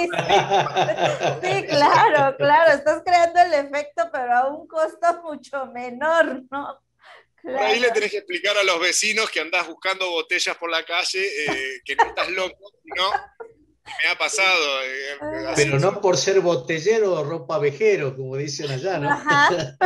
claro, estás creando el efecto, pero a un costo mucho menor, ¿no? Claro. Por ahí le tenés que explicar a los vecinos que andás buscando botellas por la calle, que no estás loco, ¿no? Me ha pasado. Pero no por ser botellero o ropa vejero, como dicen allá, ¿no? Ajá.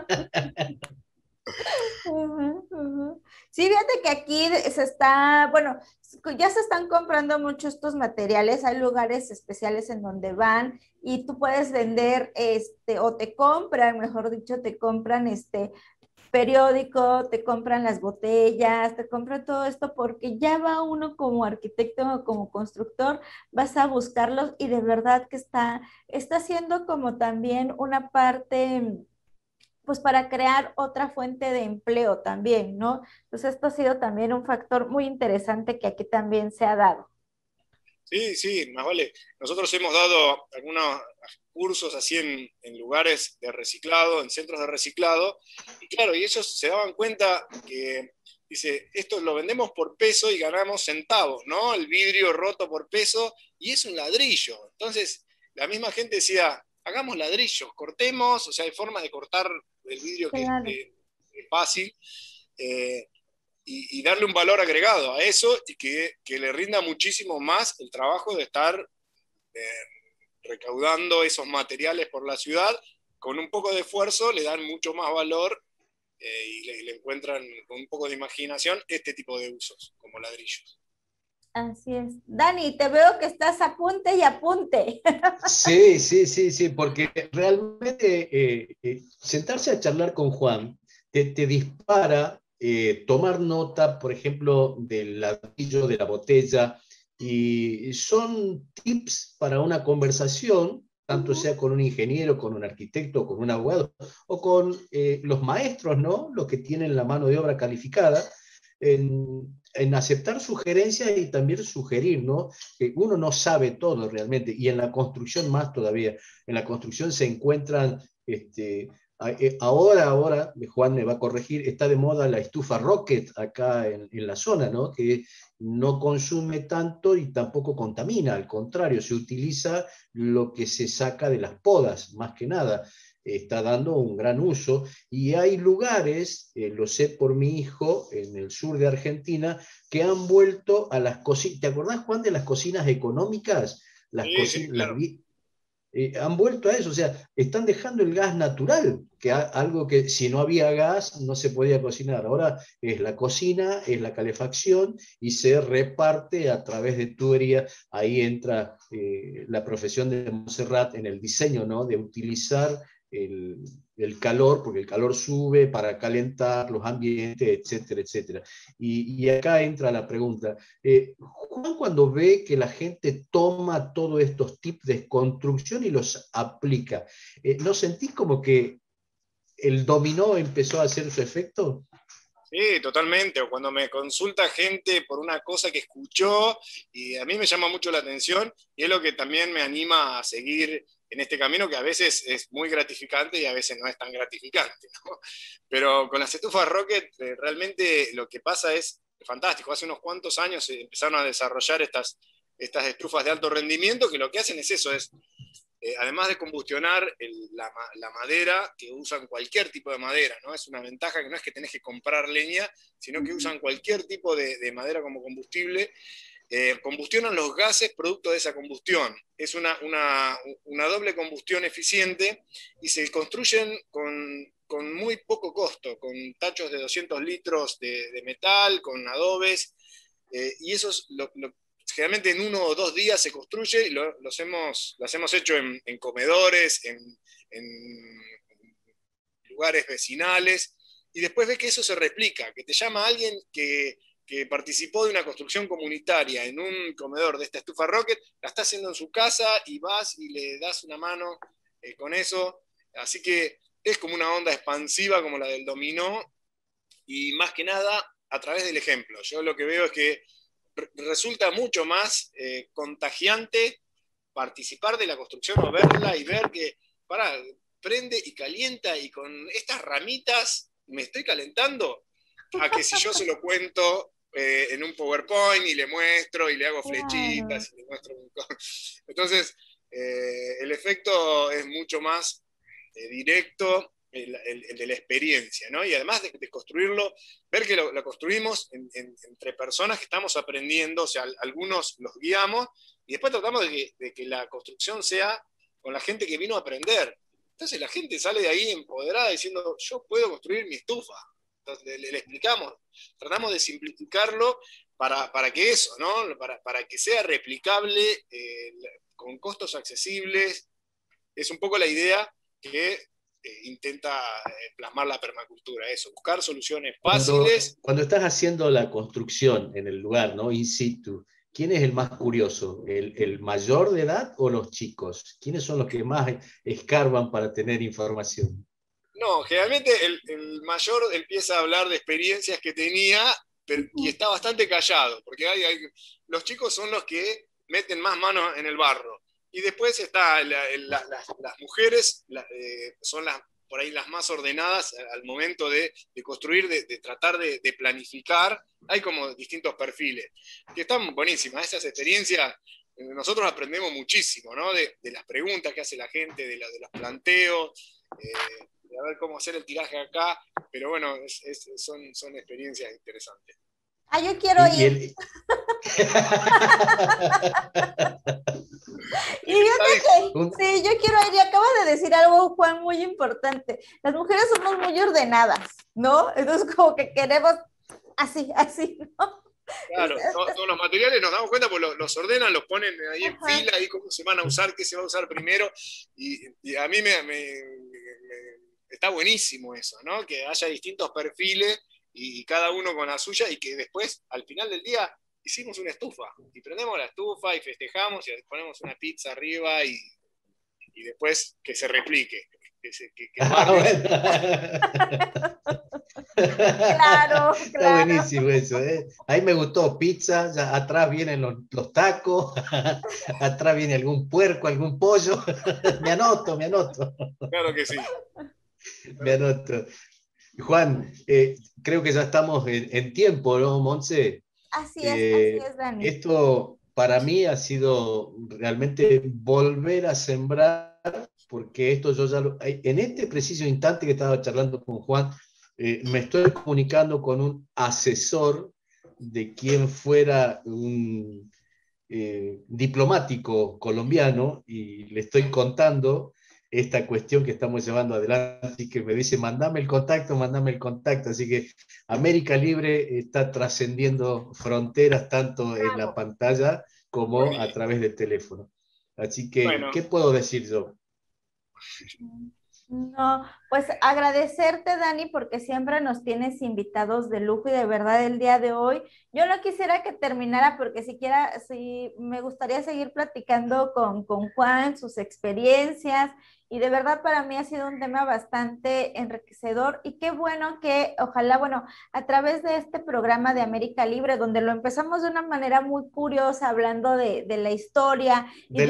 Sí, fíjate que aquí ya se están comprando mucho estos materiales. Hay lugares especiales en donde van y tú puedes vender, o te compran, mejor dicho, te compran periódico, te compran las botellas, te compran todo esto, porque ya va uno como arquitecto o como constructor, vas a buscarlos, y de verdad que está haciendo como también una parte, pues para crear otra fuente de empleo también, ¿no? Entonces esto ha sido también un factor muy interesante que aquí también se ha dado. Sí, sí, más vale. Nosotros hemos dado algunos cursos así en lugares de reciclado, en centros de reciclado, y claro, y ellos se daban cuenta que, dice, esto lo vendemos por peso y ganamos centavos, ¿no? El vidrio roto por peso, y es un ladrillo. Entonces, la misma gente decía, hagamos ladrillos, cortemos, o sea, hay formas de cortar el vidrio que Claro. es fácil. Y darle un valor agregado a eso y que le rinda muchísimo más el trabajo de estar eh, recaudando esos materiales por la ciudad. Con un poco de esfuerzo le dan mucho más valor y le encuentran con un poco de imaginación este tipo de usos, como ladrillos. Así es. Dani, te veo que estás apunte y apunte. Sí, sí, sí, sí, porque realmente sentarse a charlar con Juan te dispara tomar nota, por ejemplo, del ladrillo, de la botella, y son tips para una conversación, tanto sea con un ingeniero, con un arquitecto, con un abogado, o con los maestros, ¿no? Los que tienen la mano de obra calificada, en aceptar sugerencias y también sugerir, ¿no? Que uno no sabe todo realmente, y en la construcción más todavía. En la construcción se encuentran, ahora, Juan me va a corregir, está de moda la estufa Rocket acá en la zona, ¿no? Que no consume tanto y tampoco contamina, al contrario, se utiliza lo que se saca de las podas, más que nada. Está dando un gran uso, y hay lugares, lo sé por mi hijo, en el sur de Argentina, que han vuelto a las cocinas. ¿Te acordás, Juan, de las cocinas económicas? Las Sí, sí, cocinas, claro. han vuelto a eso, o sea, están dejando el gas natural, algo que si no había gas no se podía cocinar. Ahora es la cocina, es la calefacción, y se reparte a través de tubería. Ahí entra la profesión de Montserrat en el diseño, ¿no? De utilizar el, el calor, porque el calor sube para calentar los ambientes, etcétera, etcétera. Y acá entra la pregunta. Juan, cuando ve que la gente toma todos estos tips de construcción y los aplica, ¿no sentís como que el dominó empezó a hacer su efecto? Sí, totalmente. O cuando me consulta gente por una cosa que escuchó y a mí me llama mucho la atención y es lo que también me anima a seguir en este camino que a veces es muy gratificante y a veces no es tan gratificante, ¿no? Pero con las estufas Rocket realmente lo que pasa es fantástico. Hace unos cuantos años se empezaron a desarrollar estas estufas de alto rendimiento que lo que hacen es eso, es además de combustionar la madera, que usan cualquier tipo de madera, ¿no? Es una ventaja que no es que tenés que comprar leña, sino que usan cualquier tipo de madera como combustible. Combustionan los gases producto de esa combustión. Es una doble combustión eficiente y se construyen con muy poco costo, con tachos de 200 litros de metal, con adobes, y eso es generalmente en 1 o 2 días se construye y las hemos hecho en comedores, en lugares vecinales, y después ves que eso se replica, que te llama alguien que participó de una construcción comunitaria en un comedor de esta estufa Rocket, la está haciendo en su casa y vas y le das una mano con eso. Así que es como una onda expansiva como la del dominó y más que nada a través del ejemplo. Yo lo que veo es que resulta mucho más contagiante participar de la construcción o verla y ver que prende y calienta y con estas ramitas me estoy calentando, a que si yo se lo cuento en un PowerPoint y le muestro y le hago Claro. flechitas y le muestro entonces el efecto es mucho más directo, el de la experiencia, ¿no? Y además de construirlo, ver que lo construimos entre personas que estamos aprendiendo, o sea, algunos los guiamos y después tratamos de que la construcción sea con la gente que vino a aprender. Entonces la gente sale de ahí empoderada diciendo, yo puedo construir mi estufa. Entonces le explicamos, tratamos de simplificarlo para que eso, ¿no? Para que sea replicable, con costos accesibles. Es un poco la idea que intenta plasmar la permacultura, eso, buscar soluciones Cuando, fáciles. cuando estás haciendo la construcción en el lugar, ¿no? In situ, ¿quién es el más curioso? ¿El mayor de edad o los chicos? ¿Quiénes son los que más escarban para tener información? No, generalmente el mayor empieza a hablar de experiencias que tenía y está bastante callado, porque los chicos son los que meten más manos en el barro. Y después está las mujeres, son por ahí las más ordenadas al momento de construir, de tratar de planificar. Hay como distintos perfiles, que están buenísimas. Esas experiencias, nosotros aprendemos muchísimo, ¿no? De las preguntas que hace la gente, de los planteos, de a ver cómo hacer el tiraje acá, pero bueno, son experiencias interesantes. Yo quiero ir. Y fíjate que, sí, yo quiero ir, y acabas de decir algo, Juan, muy importante. Las mujeres somos muy ordenadas, ¿no? Entonces como que queremos así, ¿no? Claro, todos los materiales nos damos cuenta, pues los ordenan, los ponen ahí en fila, ahí cómo se van a usar, qué se va a usar primero, y a mí está buenísimo eso, ¿no? Que haya distintos perfiles, y cada uno con la suya, y que después, al final del día, hicimos una estufa, y prendemos la estufa, y festejamos, y ponemos una pizza arriba, y después que se replique. Claro. Está buenísimo eso, ¿eh? Ahí me gustó, pizza, ya atrás vienen los tacos, atrás viene algún puerco, algún pollo. Me anoto. Claro que sí. Me anoto. Juan, creo que ya estamos en tiempo, ¿no, Montse? Así es, Dani. Esto para mí ha sido realmente volver a sembrar, porque esto yo ya en este preciso instante que estaba charlando con Juan, me estoy comunicando con un asesor de quien fuera un diplomático colombiano, y le estoy contando esta cuestión que estamos llevando adelante, y que me dice, mándame el contacto, así que América Libre está trascendiendo fronteras, tanto en la pantalla como a través del teléfono. Así que, bueno, ¿qué puedo decir yo? No, pues agradecerte, Dani, porque siempre nos tienes invitados de lujo, y de verdad el día de hoy yo no quisiera que terminara, porque sí me gustaría seguir platicando con Juan, sus experiencias, y de verdad para mí ha sido un tema bastante enriquecedor, y qué bueno que ojalá, bueno, a través de este programa de América Libre, donde lo empezamos de una manera muy curiosa, hablando de la historia.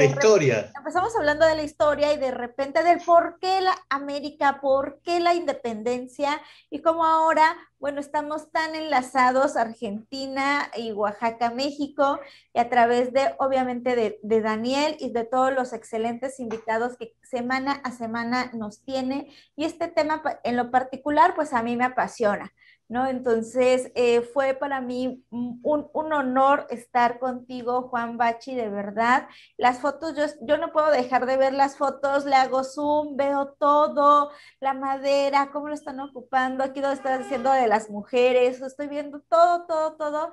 Empezamos hablando de la historia, y de repente del por qué la América, por qué la independencia, y cómo ahora, bueno, estamos tan enlazados, Argentina y Oaxaca, México, y a través de, obviamente, de Daniel y de todos los excelentes invitados que semana a semana nos tiene, y este tema en lo particular, pues a mí me apasiona, ¿no? Entonces, fue para mí un honor estar contigo, Juan Bachi, de verdad. Las fotos, yo no puedo dejar de ver las fotos, le hago zoom, veo todo, la madera, cómo lo están ocupando, aquí donde estás haciendo de las mujeres, estoy viendo todo,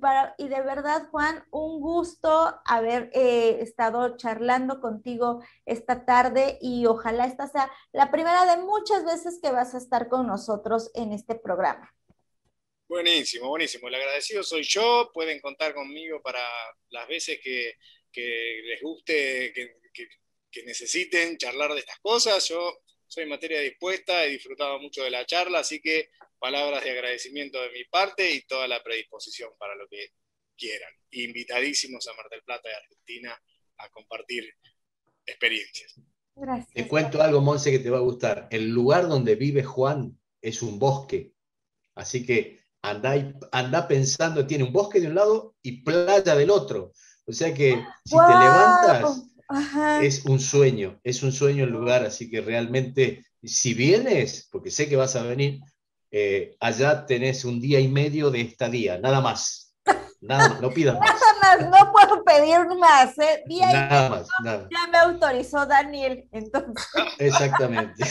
y de verdad, Juan, un gusto haber estado charlando contigo esta tarde, y ojalá esta sea la primera de muchas veces que vas a estar con nosotros en este programa. Buenísimo. El agradecido soy yo. Pueden contar conmigo para las veces que les guste, que necesiten charlar de estas cosas. Yo soy materia dispuesta, he disfrutado mucho de la charla, así que palabras de agradecimiento de mi parte y toda la predisposición para lo que quieran. Invitadísimos a Mar del Plata y Argentina a compartir experiencias. Gracias. Te cuento algo, Monse, que te va a gustar. El lugar donde vive Juan es un bosque, así que anda pensando, tiene un bosque de un lado y playa del otro. O sea que si te levantas, es un sueño el lugar. Así que realmente, si vienes, porque sé que vas a venir, allá tenés un día y medio de estadía, nada más, no pidas más. Nada más, no puedo pedir más, ¿eh? Nada más. Ya me autorizó Daniel, entonces. Exactamente.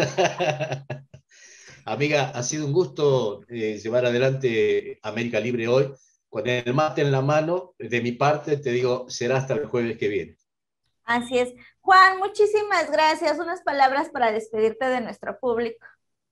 Amiga, ha sido un gusto llevar adelante América Libre hoy. Con el mate en la mano, de mi parte te digo, será hasta el jueves que viene. Así es. Juan, muchísimas gracias. Unas palabras para despedirte de nuestro público.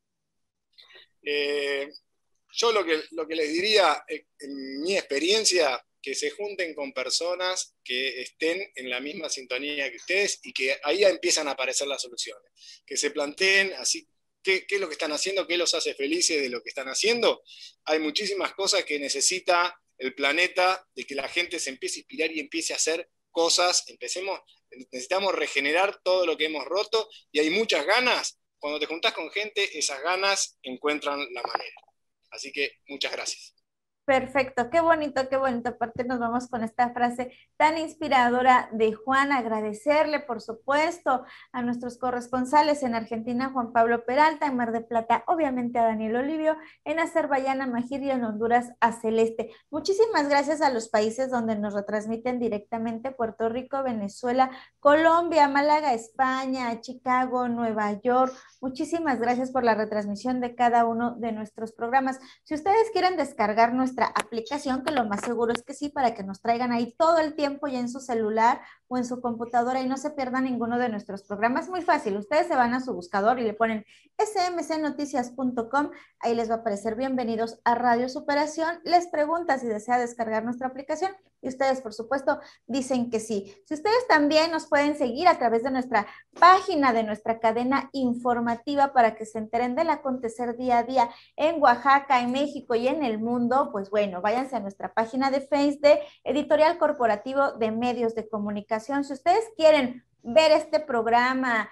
Yo lo que les diría, en mi experiencia, que se junten con personas que estén en la misma sintonía que ustedes, y que ahí empiezan a aparecer las soluciones. Que se planteen así, ¿qué es lo que están haciendo? ¿Qué los hace felices de lo que están haciendo? Hay muchísimas cosas que necesita el planeta, de que la gente se empiece a inspirar y empiece a hacer cosas, necesitamos regenerar todo lo que hemos roto, y hay muchas ganas. Cuando te juntás con gente, esas ganas encuentran la manera. Así que muchas gracias. Perfecto, qué bonito, qué bonito. Aparte nos vamos con esta frase tan inspiradora de Juan. Agradecerle, por supuesto, a nuestros corresponsales en Argentina, Juan Pablo Peralta, en Mar del Plata, obviamente a Daniel Olivio, en Azerbaiyán, a Mahir, y en Honduras, a Celeste. Muchísimas gracias a los países donde nos retransmiten directamente: Puerto Rico, Venezuela, Colombia, Málaga, España, Chicago, Nueva York. Muchísimas gracias por la retransmisión de cada uno de nuestros programas. Si ustedes quieren descargar nuestra aplicación, que lo más seguro es que sí, para que nos traigan ahí todo el tiempo ya en su celular o en su computadora y no se pierdan ninguno de nuestros programas, muy fácil. Ustedes se van a su buscador y le ponen smcnoticias.com, ahí les va a aparecer bienvenidos a Radio Superación, les pregunta si desea descargar nuestra aplicación y ustedes, por supuesto, dicen que sí. Si ustedes también nos pueden seguir a través de nuestra página, de nuestra cadena informativa, para que se enteren del acontecer día a día en Oaxaca, en México y en el mundo, pues bueno, váyanse a nuestra página de Facebook de Editorial Corporativo de Medios de Comunicación. Si ustedes quieren ver este programa,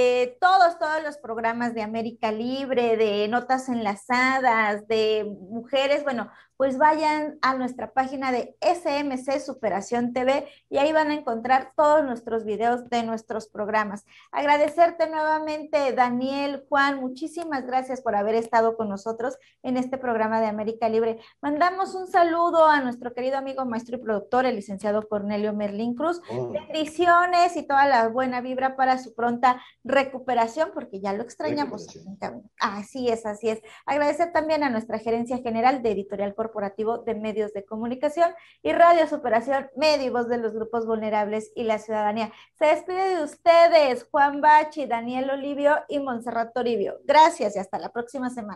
todos los programas de América Libre, de Notas Enlazadas, de Mujeres, bueno, pues vayan a nuestra página de SMC Superación TV y ahí van a encontrar todos nuestros videos de nuestros programas. Agradecerte nuevamente, Daniel, Juan, muchísimas gracias por haber estado con nosotros en este programa de América Libre. Mandamos un saludo a nuestro querido amigo, maestro y productor, el licenciado Cornelio Merlín Cruz. Bendiciones y toda la buena vibra para su pronta recuperación, porque ya lo extrañamos. Así es, así es. Agradecer también a nuestra gerencia general de Editorial Corporativo de Medios de Comunicación y Radio Superación, medio y voz de los grupos vulnerables y la ciudadanía. Se despide de ustedes Juan Bachi, Daniel Olivio y Montserrat Toribio. Gracias y hasta la próxima semana.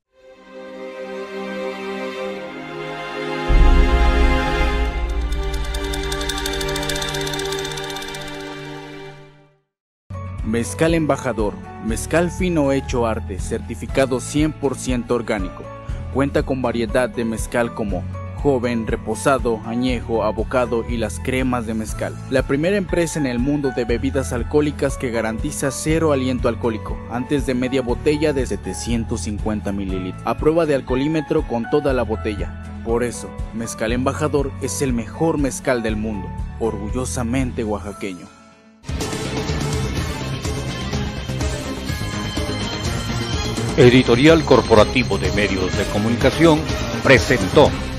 Mezcal Embajador, mezcal fino hecho arte, certificado 100% orgánico. Cuenta con variedad de mezcal como joven, reposado, añejo, abocado y las cremas de mezcal. La primera empresa en el mundo de bebidas alcohólicas que garantiza cero aliento alcohólico, antes de media botella de 750 mililitros. A prueba de alcoholímetro con toda la botella. Por eso, Mezcal Embajador es el mejor mezcal del mundo, orgullosamente oaxaqueño. Editorial Corporativo de Medios de Comunicación presentó